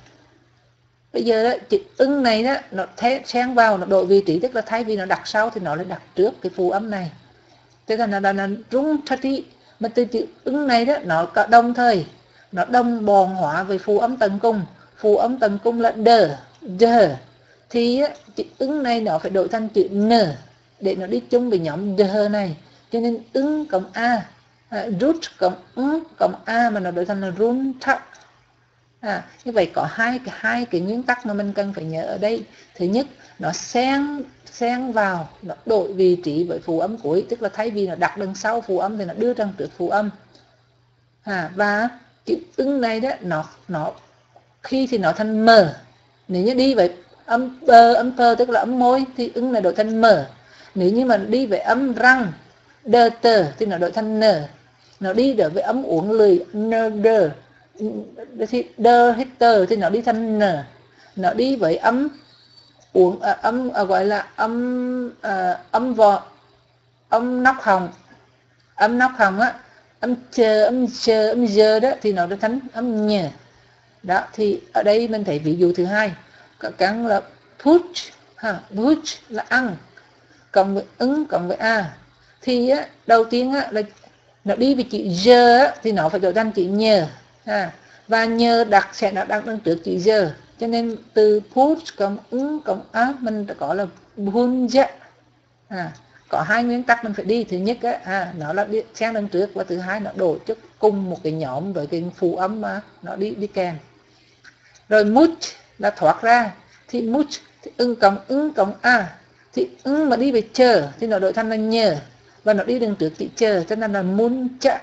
Bây giờ đó, chữ ưng này đó, nó xen vào, nó đổi vị trí, tức là thay vì nó đặt sau thì nó lại đặt trước cái phụ âm này. Thế là nó là rung thất đi. Mà từ chữ ưng này đó, nó có đồng thời, nó đồng bòn hóa với phụ âm tầng cung. Phụ âm tầng cung là đờ, đờ. Thì á, chữ ưng này nó phải đổi thành chữ n để nó đi chung với nhóm đờ này. Cho nên ưng cộng a, à, root cộng ưng cộng a mà nó đổi thành là run thất. À, như vậy có hai cái hai cái nguyên tắc mà mình cần phải nhớ ở đây. Thứ nhất, nó xen xen vào, nó đổi vị trí với phụ âm cuối, tức là thay vì nó đặt đằng sau phụ âm thì nó đưa đằng trước phụ âm. À, và chữ ưng này đó, nó nó khi thì nó thành m. Nếu như đi với âm bơ, âm phơ tức là âm môi thì ưng này đổi thành m. Nếu như mà đi với âm răng, đơ tờ thì nó đổi thành n. Nó đi được với âm uống lười, nơ đơ thì đơ hết tờ thì nó đi thành n. Nó đi với âm uống à, âm à, gọi là âm à, âm vò, âm nóc hồng, âm nóc hồng á, âm chờ, âm chờ, âm giờ đó thì nó đã thành âm nhờ. Đó, thì ở đây mình thấy ví dụ thứ hai, có căn là put ha, put là ăn, cộng với ứng cộng với a. Thì á, đầu tiên á, là nó đi với chữ giờ á, thì nó phải đổi thành chữ nhờ ha. Và nhờ đặt sẽ nó đặt đằng trước chữ giờ, cho nên từ put cộng ứng cộng a mình có là bunja. À, có hai nguyên tắc mình phải đi. Thứ nhất á, à, nó là đi sang đằng trước, và thứ hai nó đổi cho cùng một cái nhóm với cái phụ âm mà nó đi đi kèm. Rồi mut là thoát ra, thì mut thì ưng cộng ứng cộng a, thì ưng mà đi về chờ thì nó đổi thành là nhờ, và nó đi đằng trước chữ chờ cho nên là mun chạ.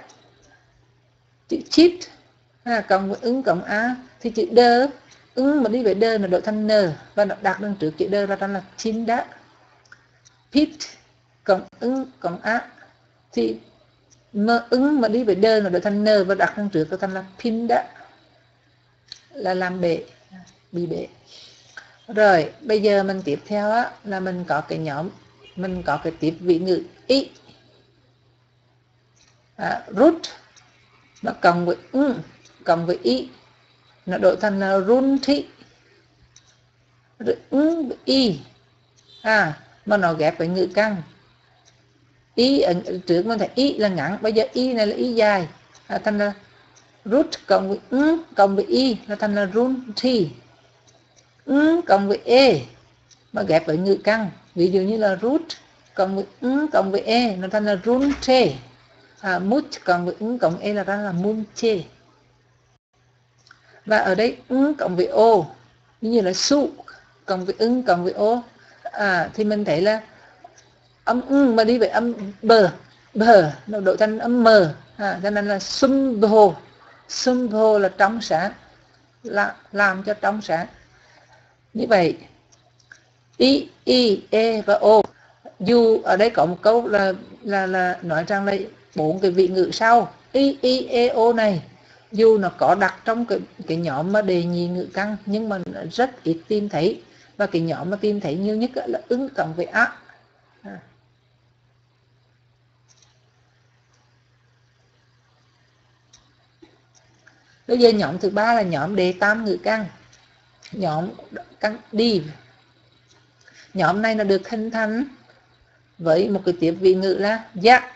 Chữ chít à, cộng với ứng cộng a thì chữ đơ, ứng mà đi về đơ nó đổi thành n, và nó đặt đằng trước chữ đơ là thành là chín đá. Pit cộng ứng cộng a thì mà ứng mà đi về đơ nó đổi thành n, và đặt đằng trước là thành là pin đá, là làm bể, bị bể. Rồi bây giờ mình tiếp theo á, là mình có cái nhóm, mình có cái tiếp vị ngữ y, à, root nó cộng với ưng cộng với y nó đổi thành là run thị. Rồi ưng với y à, mà nó ghép với ngữ căn. Y ở trước mình thấy y là ngắn, bây giờ y này là y dài, à, thành là root cộng với ưng cộng với y là thành là run thị. Ưng cộng với e mà ghép với ngữ căn, ví dụ như là root cộng với ưng cộng với e nó thành là run chê. À, mut cộng với ưng cộng e là ra là mun chê. Và ở đây ưng cộng với o, như là su cộng với ưng cộng với o, à, thì mình thấy là âm ưng mà đi với âm bờ, bờ nó đổi thành âm mờ, À, cho nên là sumbho, sumbho là trong sáng, là làm cho trong sáng. Như vậy i, i, e và o. Dù ở đây có một câu là là là nói rằng là bốn cái vị ngữ sau i, i, e, o này, dù nó có đặt trong cái cái nhóm mà đề nhị ngữ căn, nhưng mà rất ít tìm thấy, và cái nhóm mà tìm thấy nhiều nhất là ứng cộng với a. À. Bây giờ nhóm thứ ba là nhóm đề tam ngữ căn, nhóm căn đi. Nhóm này nó được hình thành với một cái tiếp vị ngữ là dạ.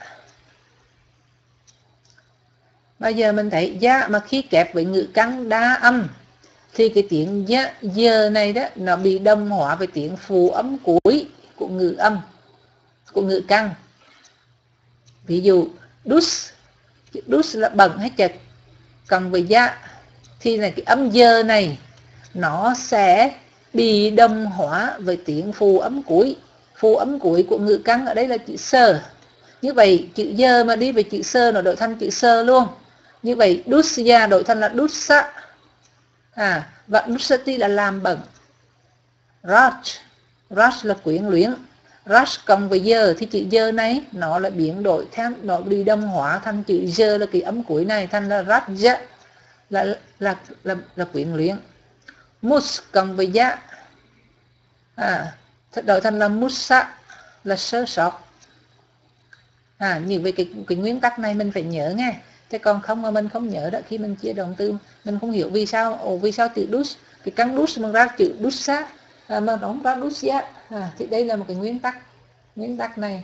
Bây giờ mình thấy dạ mà khi kẹp với ngữ căn đa âm thì cái tiếng dạ, giờ này đó nó bị đồng hóa với tiếng phụ âm cuối của ngữ âm, của ngữ căn. Ví dụ dus, dus là bẩn hay chật, còn với dạ thì là cái âm giờ này nó sẽ bị đồng hóa với tiếng phụ âm cuối. Phụ âm cuối của ngữ căn ở đây là chữ sơ. Như vậy chữ giờ mà đi về chữ sơ nó đổi thành chữ sơ luôn. Như vậy dusya đổi thành là dussa. À, và dussati là làm bẩn. Raj, raj là quyến luyến. Raj cộng với giờ thì chữ giờ này nó lại biến đổi theo, nó đi đồng hóa thành chữ giờ là cái âm cuối này, thành là raja, là là là là, là quyến luyến. Mus cộng với giá, à, đổi thành là musa, là sơ sót. À, như vậy cái, cái nguyên tắc này mình phải nhớ nghe. Thế còn không mà mình không nhớ đó, khi mình chia động từ mình không hiểu vì sao, ồ vì sao chữ dus, cái căn dus mình ra chữ dusa, à, mà nó không ra dusya. À, thì đây là một cái nguyên tắc. Nguyên tắc này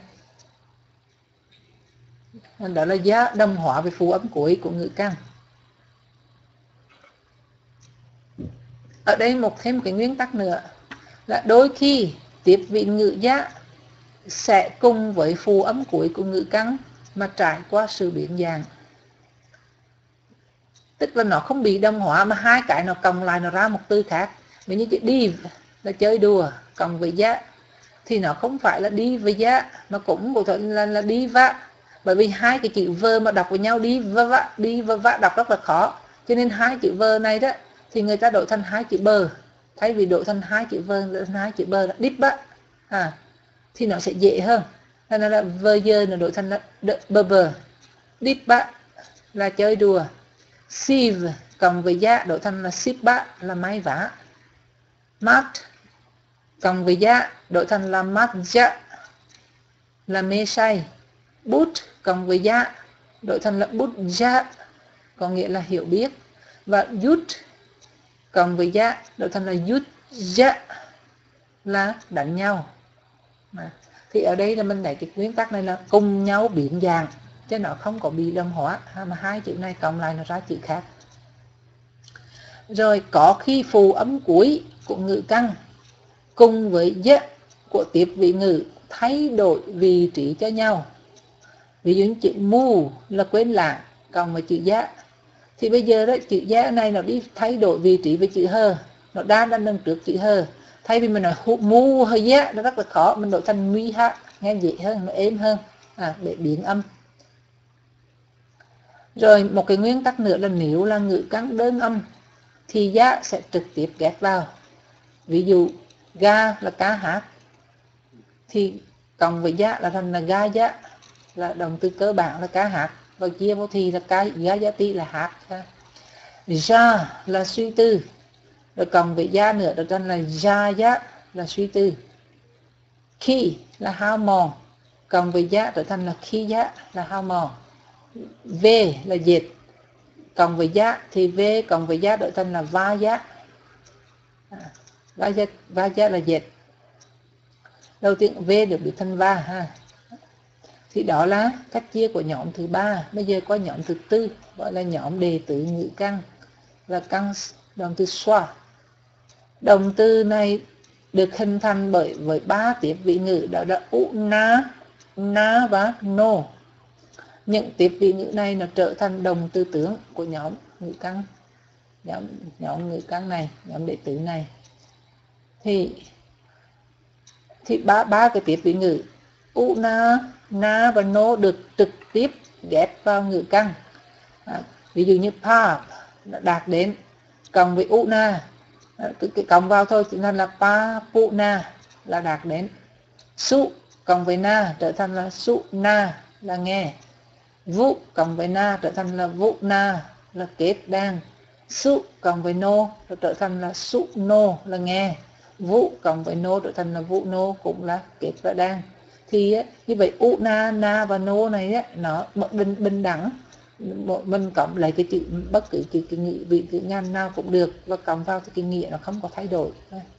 đó là giá đồng hóa với phụ âm cuối của ngữ căn. Ở đây một thêm một cái nguyên tắc nữa là đôi khi tiếp vị ngữ giá sẽ cùng với phụ âm cuối của ngữ căn mà trải qua sự biến dạng. Tức là nó không bị đồng hóa mà hai cái nó cộng lại nó ra một từ khác. Ví như chữ đi là chơi đùa cộng với giá thì nó không phải là đi với giá mà cũng có thể là, là đi vạ. Bởi vì hai cái chữ vơ mà đọc với nhau đi và vạ, đi và vạ đọc rất là khó. Cho nên hai chữ vơ này đó thì người ta đổi thành hai chữ bờ. Thay vì đổi thành hai chữ vơ là hai chữ bờ là đít bạ. À, thì nó sẽ dễ hơn. Nên là vơ giờ nó đổi thành là bờ bờ. Đít bạ là chơi đùa. Sieve cộng với giá đổi thành là ship bạ là máy vá. Mat cộng với giá đổi thành là matja là mê say. Bút cộng với giá đổi thành là bút ja, có nghĩa là hiểu biết. Và yut cộng với giá đổi thành là yut ja là đánh nhau. À, thì ở đây là mình thấy cái nguyên tắc này là cùng nhau biến dạng chứ nó không có bị đồng hóa, mà hai chữ này cộng lại nó ra chữ khác. Rồi có khi phụ âm cuối của ngữ căn cùng với giá của tiếp vị ngữ thay đổi vị trí cho nhau. Ví dụ như chữ mu là quên lãng cộng với chữ giá, thì bây giờ đó chữ giá này nó đi thay đổi vị trí với chữ hơ, nó đang đang nâng trước chữ hơ. Thay vì mình nói mu hơi giá nó rất là khó, mình đổi thành mi ha, nghe dễ hơn, nó êm hơn, à, để biến âm. Rồi một cái nguyên tắc nữa là nếu là ngữ căn đơn âm thì giá sẽ trực tiếp ghép vào. Ví dụ ga là cá hát thì cộng với giá là thành là ga giá, là động từ cơ bản là cá hát, và chia vô thì là cá ga giá ti là hát. Ja là suy tư, rồi cộng với giá nữa được thành là ja giá là suy tư. Khi là hao mòn, cộng với giá trở thành là khi giá là hao mòn. V là dệt, cộng với giá thì V cộng với giá đổi thành là va giá. À, va giá, va giá là dệt. Đầu tiên V được biến thành va ha. Thì đó là cách chia của nhóm thứ ba. Bây giờ qua nhóm thứ tư, gọi là nhóm đề tử ngữ căn, là căn động từ xoa. Động từ này được hình thành bởi với ba tiếp vị ngữ, đó là u, na, na và no. Những tiếp vị ngữ này nó trở thành động từ tướng của nhóm ngữ căn, nhóm, nhóm ngữ căn này, nhóm đệ tử này. Thì thì ba ba cái tiếp vị ngữ u, na, na và no được trực tiếp ghép vào ngữ căn. À, ví dụ như pa đạt đến cộng với una, à, cái cộng vào thôi chỉ thành là pa pu na là đạt đến. Su cộng với na trở thành là su na là nghe. Vu cộng với na trở thành là vu na là kết đàn. Su cộng với nô trở thành là su nô là nghe. Vu cộng với nô trở thành là vu nô cũng là kết và đàn. Thì như vậy u na na và nô này á, nó bình bình đẳng, mình cộng lại cái chữ bất cứ cái, cái nghĩa vị chữ ngàn nào cũng được và cộng vào thì cái nghĩa nó không có thay đổi.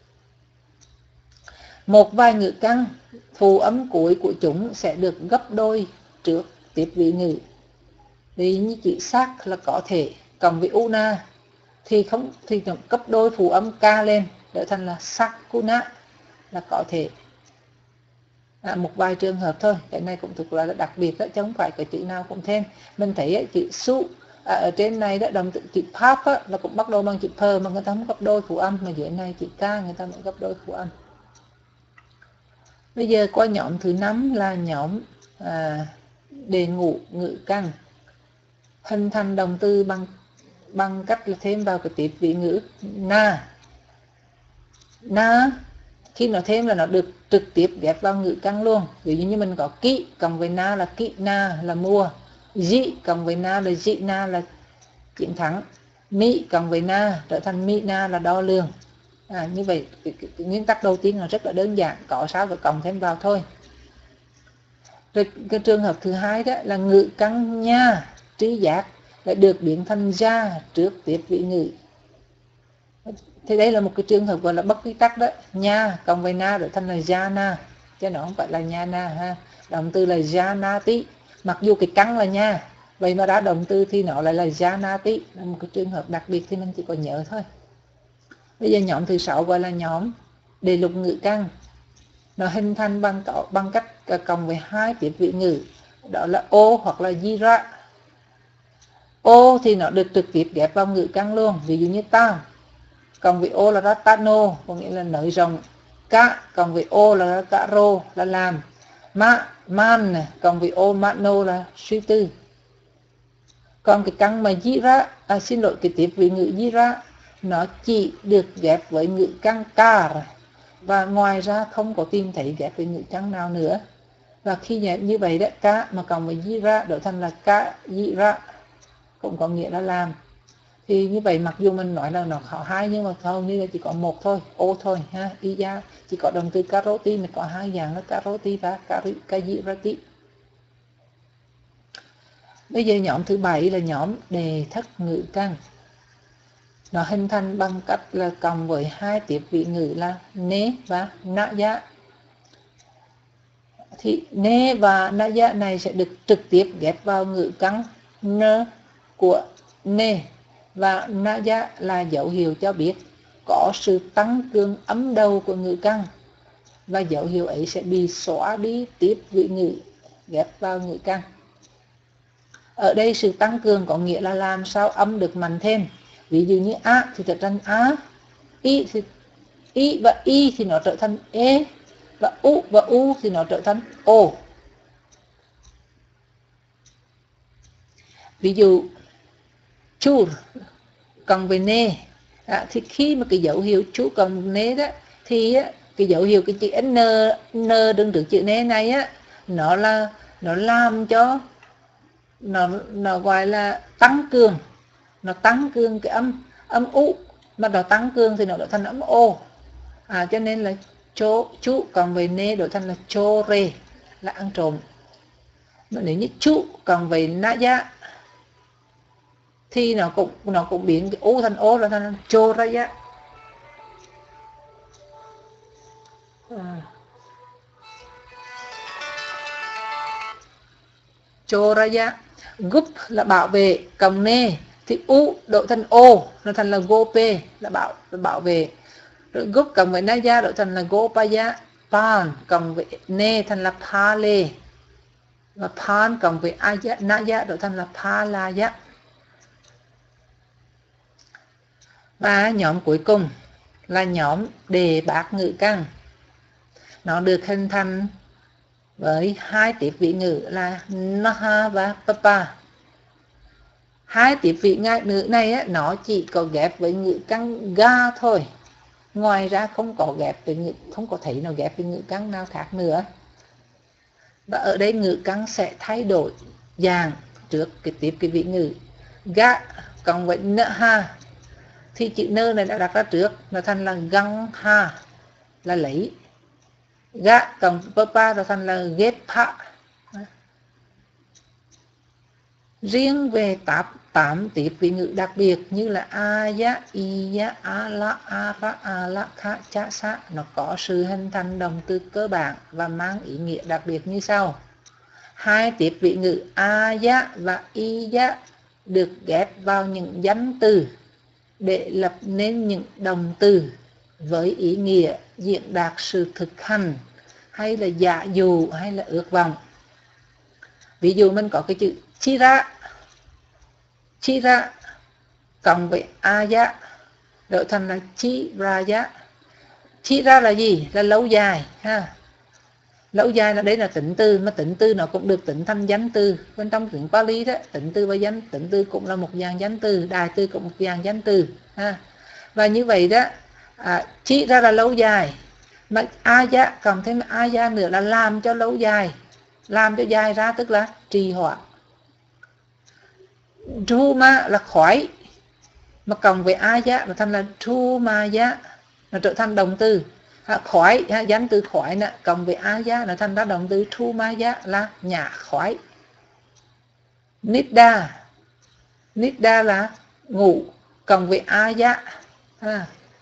Một vài ngữ căn phụ âm cuối của chúng sẽ được gấp đôi trước tiếp vị ngữ. Vì như chữ sắc là có thể cộng với una thì không thì nó gấp đôi phụ âm ca lên trở thành là sakuna là có thể. À, một vài trường hợp thôi, cái này cũng thực là đặc biệt đó, chứ không phải cái chữ nào cũng thêm. Mình thấy ấy, chữ su à, ở trên này đó, đồng từ chữ pap á, là cũng bắt đầu bằng chữ per mà người ta không gấp đôi phụ âm, mà dưới này chữ ca người ta mới gấp đôi phụ âm. Bây giờ qua nhóm thứ năm là nhóm à, đề ngũ ngữ căn, hình thành động từ bằng bằng cách là thêm vào cái tiếp vị ngữ na. Na khi nó thêm là nó được trực tiếp ghép vào ngữ căn luôn. Ví dụ như mình có kỹ cộng với na là kỹ na là mua, dị cộng với na là dị na là chiến thắng, mỹ cộng với na trở thành mỹ na là đo lường. À, như vậy cái, cái, cái nguyên tắc đầu tiên là rất là đơn giản, có sao phải cộng thêm vào thôi. Rồi cái trường hợp thứ hai đó là ngữ căn nha trí giác lại được biến thành ra trước tiếp vị ngữ. Thì đây là một cái trường hợp gọi là bất quy tắc đó. Nha cộng với na trở thành là jana, chứ nó không phải là nha na ha. Động từ là janati, mặc dù cái căn là nha, vậy mà đã động từ thì nó lại là janati, là một cái trường hợp đặc biệt thì mình chỉ có nhớ thôi. Bây giờ nhóm thứ sáu gọi là nhóm đề lục ngữ căn, nó hình thành bằng bằng cách cộng với hai tiếp vị ngữ, đó là ô hoặc là jira. Ô thì nó được trực tiếp ghép vào ngữ căn luôn, ví dụ như ta cộng với ô là ratano, có nghĩa là nới rộng. Ka cộng với ô là rataro là làm. Ma man cộng với ô mano là suy tư. Còn cái căn mà jira, à, xin lỗi cái tiếp vị ngữ jira, nó chỉ được ghép với ngữ căn ka và ngoài ra không có tìm thấy ghép với ngữ căn nào nữa. Và khi ghép như vậy đó, ka mà cộng với jira đổi thành là ka jira, cũng có nghĩa là làm. Thì như vậy mặc dù mình nói là nó có hai nhưng mà hầu như là chỉ có một thôi, ô thôi ha. Ý ra chỉ có động từ karoti mà có hai dạng là karoti và kajirati. Bây giờ nhóm thứ bảy là nhóm đề thất ngữ căn, nó hình thành bằng cách là cộng với hai tiếp vị ngữ là ne và naya. Thì ne và naya này sẽ được trực tiếp ghép vào ngữ căn n của ne, và naya là dấu hiệu cho biết có sự tăng cường âm đầu của ngữ căn, và dấu hiệu ấy sẽ bị xóa đi tiếp vị ngữ ghép vào ngữ căn. Ở đây sự tăng cường có nghĩa là làm sao âm được mạnh thêm. Ví dụ như a thì trở thành a, i thì i và i thì nó trở thành e, và u và u thì nó trở thành o. Ví dụ chur cộng với ne, à, thì khi mà cái dấu hiệu chú cộng ne đó thì á, cái dấu hiệu cái chữ n n đứng trước chữ ne này á, nó là nó làm cho nó nó gọi là tăng cường, nó tăng cường cái âm âm u, mà nó tăng cường thì nó đổi thành âm o. À, cho nên là chô chú cộng với ne đổi thành là chô rê là ăn trộm. Mà nếu như chú cộng với naya thì nó cũng nó cũng biến cái u thành o là thành chô raya. À. Chô raya. Gup là bảo vệ, cộng ne thì u đổi thành o nó thành là gope là bảo là bảo vệ. Rồi gup cộng với naya đổi thành là gopaya. Pan cộng với ne thành là pale, và pan cộng với aya naya đổi thành là palaya. Và nhóm cuối cùng là nhóm đề bác ngữ căn, nó được hình thành với hai tiếp vị ngữ là naha và papa. Hai tiếp vị ngữ này á, nó chỉ có ghép với ngữ căn ga thôi, ngoài ra không có ghép với ngữ, không có thấy nào ghép với ngữ căn nào khác nữa. Và ở đây ngữ căn sẽ thay đổi dạng trước cái tiếp cái vị ngữ ga cộng với naha thì chữ nơ này đã đặt ra trước, nó thành là găng ha là lấy, ga cộng papa nó thành là ghép ha. Riêng về tám, tám tiếp vị ngữ đặc biệt như là aya, iya, ala, ara, ala, kha, cha, sa, nó có sự hình thành động từ cơ bản và mang ý nghĩa đặc biệt như sau. Hai tiếp vị ngữ aya và iya được ghép vào những danh từ để lập nên những động từ với ý nghĩa diễn đạt sự thực hành hay là giả dụ hay là ước vọng. Ví dụ mình có cái chữ chira, chira cộng với aya đổi thành là chiraya. Chira là gì? Là lâu dài ha. Lâu dài là đấy là tịnh từ, mà tịnh từ nó cũng được tính thành danh từ. Bên trong tiếng Pali đó, tịnh từ và danh tịnh từ cũng là một dạng danh từ, đại từ cũng một dạng danh từ ha. Và như vậy đó, à, chira là lâu dài, mà aya cộng thêm aya nữa là làm cho lâu dài, làm cho dài ra tức là trì hoãn. Dhuma là khỏi, mà cộng với aya nó thành là dhumaya, nó trở thành động từ. À, khỏi, ha, danh từ khỏi nè, cộng với aya nó thành ra động từ dhumaya là nhả khỏi. Nidda, nidda là ngủ, cộng với aya ha,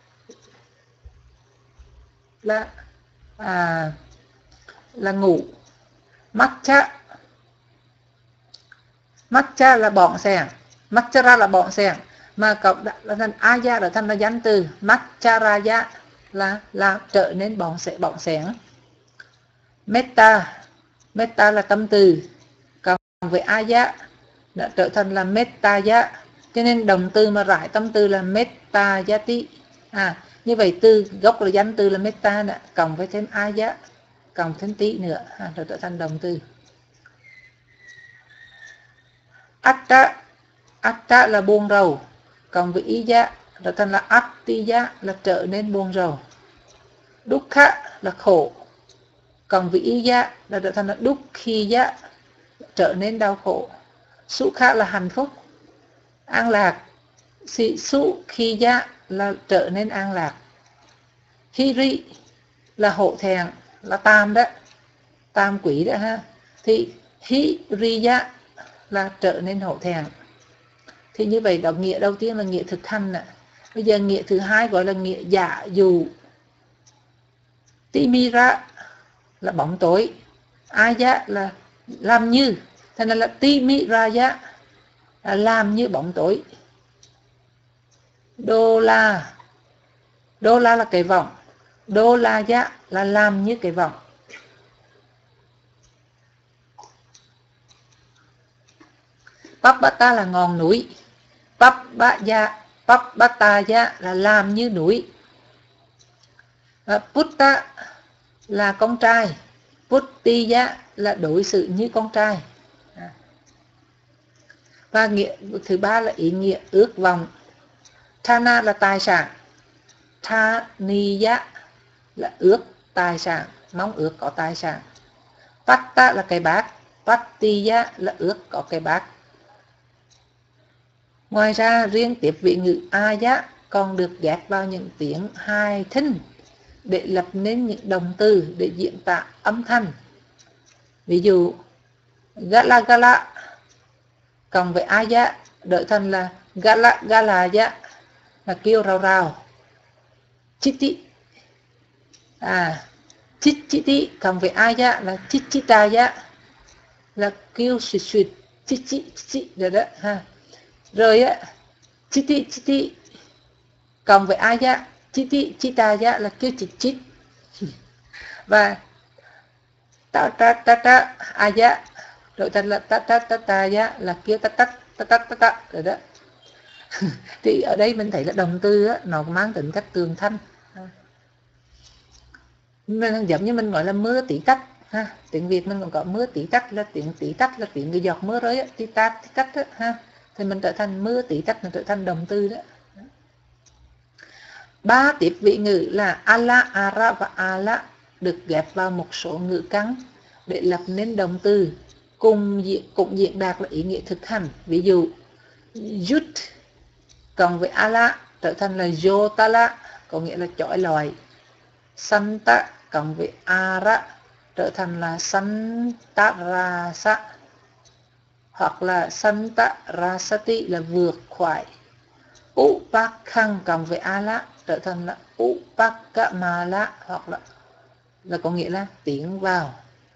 là à, là ngủ. Matcha, matcha là bỏng sẻng, matchara là bỏng sẻng, mà cộng là thành aya là thành là danh từ, matcharaya là là trở nên bỏng sẻng, bỏng sẻng. Metta, metta là tâm từ, cộng với aya đã trở thành là mettaya, cho nên động từ mà rải tâm từ là mettayati. À, như vậy từ gốc là danh từ là metta nè, cộng với thêm aya, cộng thêm tí nữa, à, rồi trở thành động từ. Atta, atta là buồn rầu, cộng với iya trở thành là attiya là trở nên buồn rầu. Dukkha là khổ, cộng với iya là trở thành là dukkhiya trở nên đau khổ. Sukha là hạnh phúc, an lạc. Sukhiya là trở nên an lạc. Hiri là hổ thẹn, là tam đó, tam quỷ đó ha. Thì hiriya là trở nên hổ thẹn. Thì như vậy đó, nghĩa đầu tiên là nghĩa thực hành nè. Bây giờ nghĩa thứ hai gọi là nghĩa giả dụ. Timira là bóng tối, aya là làm như, thành ra là timiraya là làm như bóng tối. Dola, dola là cái vòng, dolaya là làm như cái vòng. Pabbata là ngọn núi, Pabbaya, Pabbataya là làm như núi. Putta là con trai, Puttiya là đối xử như con trai. Và nghĩa thứ ba là ý nghĩa ước vọng. Thana là tài sản, Thaniya là ước tài sản, mong ước có tài sản. Patta là cái bát, Pattiya là ước có cái bát. Ngoài ra riêng tiếp vị ngữ aya còn được ghép vào những tiếng hài thinh để lập nên những động từ để diễn tả âm thanh. Ví dụ gala gala cộng với aya đổi thành là gala galaya là kêu rào rào. Chiti, à chichiti cộng với aya là chichitaya là kêu suyệt suyệt, chichi chichi rồi đó ha. Rồi á, chiti chiti cộng với aya chiti chitaya là kêu chít chít. Và ta ta ta ta aya đổi thành là ta ta ta ta là kêu ta ta ta ta ta ta rồi đó. Thì ở đây mình thấy là động từ á, nó mang tính cách tường thanh. Mình giống như mình gọi là mưa tí tách, ha. Tiếng Việt mình cũng có mưa tí tách, là tiếng tí tách là tiếng cái giọt mưa rơi á, tí tát tí tách á, ha. Thì mình trở thành mưa tí tách, mình trở thành động từ đó. Ba tiếp vị ngữ là ala, ara và ala được ghép vào một số ngữ căn để lập nên động từ cùng diễn, cũng diễn đạt là ý nghĩa thực hành. Ví dụ yut cộng với ala trở thành là yotala, có nghĩa là chói lọi. Santa cộng với ara trở thành là santa rasa, hoặc là santa rasati là vượt khoái. Upakhang cộng với ala trở thành là upakamala, hoặc là là có nghĩa là tiến vào.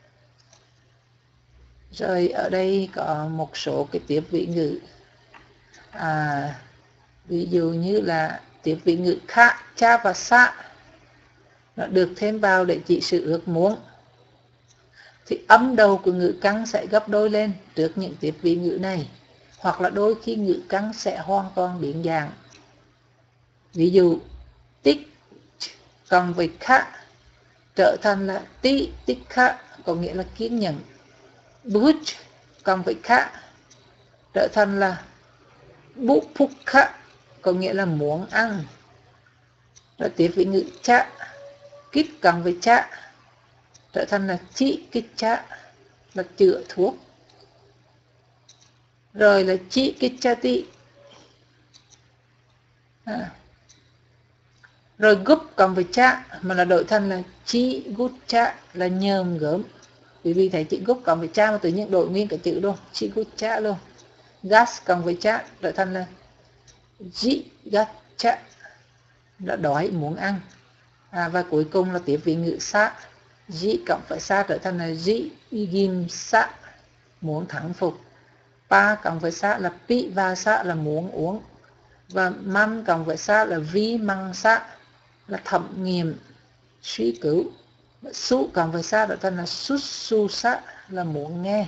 Rồi ở đây có một số cái tiếp vị ngữ, à, ví dụ như là tiếp vị ngữ kha, cha và sa nó được thêm vào để chỉ sự ước muốn, thì âm đầu của ngữ căn sẽ gấp đôi lên trước những tiếp vị ngữ này, hoặc là đôi khi ngữ căn sẽ hoàn toàn biến dạng. Ví dụ tích cộng với kha trở thành là ti tích kha, có nghĩa là kiên nhẫn. Bút cộng với kha trở thành là bút phúc kha, có nghĩa là muốn ăn. Rồi tiếp vị ngữ cha, kích cộng với cha trở thành là chi kích cha, là chữa thuốc. Rồi là chi kích cha ti, à. Rồi gúp cộng với cha mà là đổi thành là chi gút cha, là nhờm gớm. Vì vì thấy chữ gúp cộng với cha mà tự nhiên đổi nguyên cả chữ luôn, chi gút cha luôn. Gas cộng với cha đổi thành là ji gat cha, là đói muốn ăn. À, và cuối cùng là tiếp vị ngữ sa, ji cộng với sa trở thành là ji gim sa, muốn thắng phục. Pa cộng với sa là pi và sa là muốn uống. Và man cộng với sa là vi măng sa, là thẩm nghiệm, suy cứu. Su cộng với sa trở thành là sút su sa, là muốn nghe.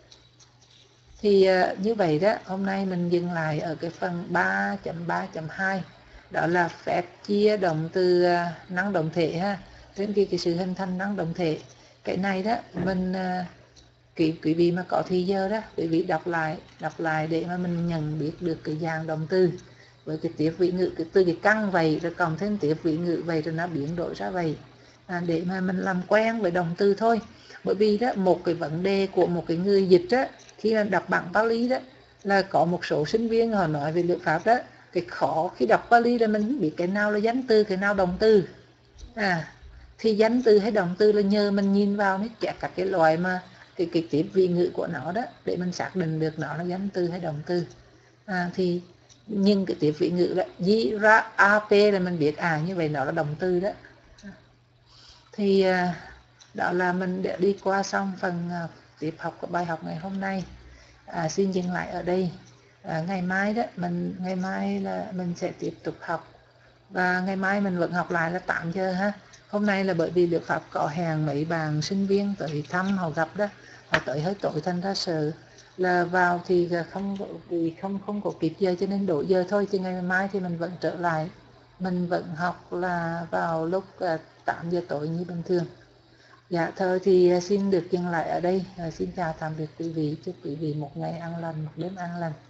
Thì uh, như vậy đó, hôm nay mình dừng lại ở cái phần ba chấm ba chấm hai, đó là phép chia động từ uh, năng động thể ha, trên cái, cái sự hình thành năng động thể. Cái này đó mình uh, quý, quý vị mà có thì giờ đó, quý vị đọc lại đọc lại để mà mình nhận biết được cái dạng động từ với cái tiếp vị ngữ, cái từ cái căn vậy rồi cộng thêm tiếp vị ngữ vậy rồi nó biến đổi ra vậy, à, để mà mình làm quen với động từ thôi. Bởi vì đó một cái vấn đề của một cái người dịch đó, khi mà đọc bản Pali đó, là có một số sinh viên họ nói về ngữ pháp đó, cái khó khi đọc Pali là mình không biết cái nào là danh từ, cái nào động từ. À, thì danh từ hay động từ là nhờ mình nhìn vào nó chả các cái loại mà cái cái tiếp vị ngữ của nó đó để mình xác định được nó là danh từ hay động từ. À, thì nhưng cái tiếp vị ngữ là di ra ap là mình biết à như vậy nó là động từ đó. Thì đó là mình đã đi qua xong phần tiếp học của bài học ngày hôm nay. À, xin dừng lại ở đây. À, ngày mai đó mình ngày mai là mình sẽ tiếp tục học, và ngày mai mình vẫn học lại là tám giờ ha. Hôm nay là bởi vì Liệu Pháp có hẹn mấy bạn sinh viên tới thăm họ gặp đó, họ tới hơi tối thành ra sợ là vào thì không vì không không có kịp giờ cho nên đổi giờ thôi, chứ ngày mai thì mình vẫn trở lại, mình vẫn học là vào lúc tám giờ tối như bình thường. Dạ thôi thì xin được dừng lại ở đây. Xin chào tạm biệt quý vị, chúc quý vị một ngày an lành, một đêm an lành.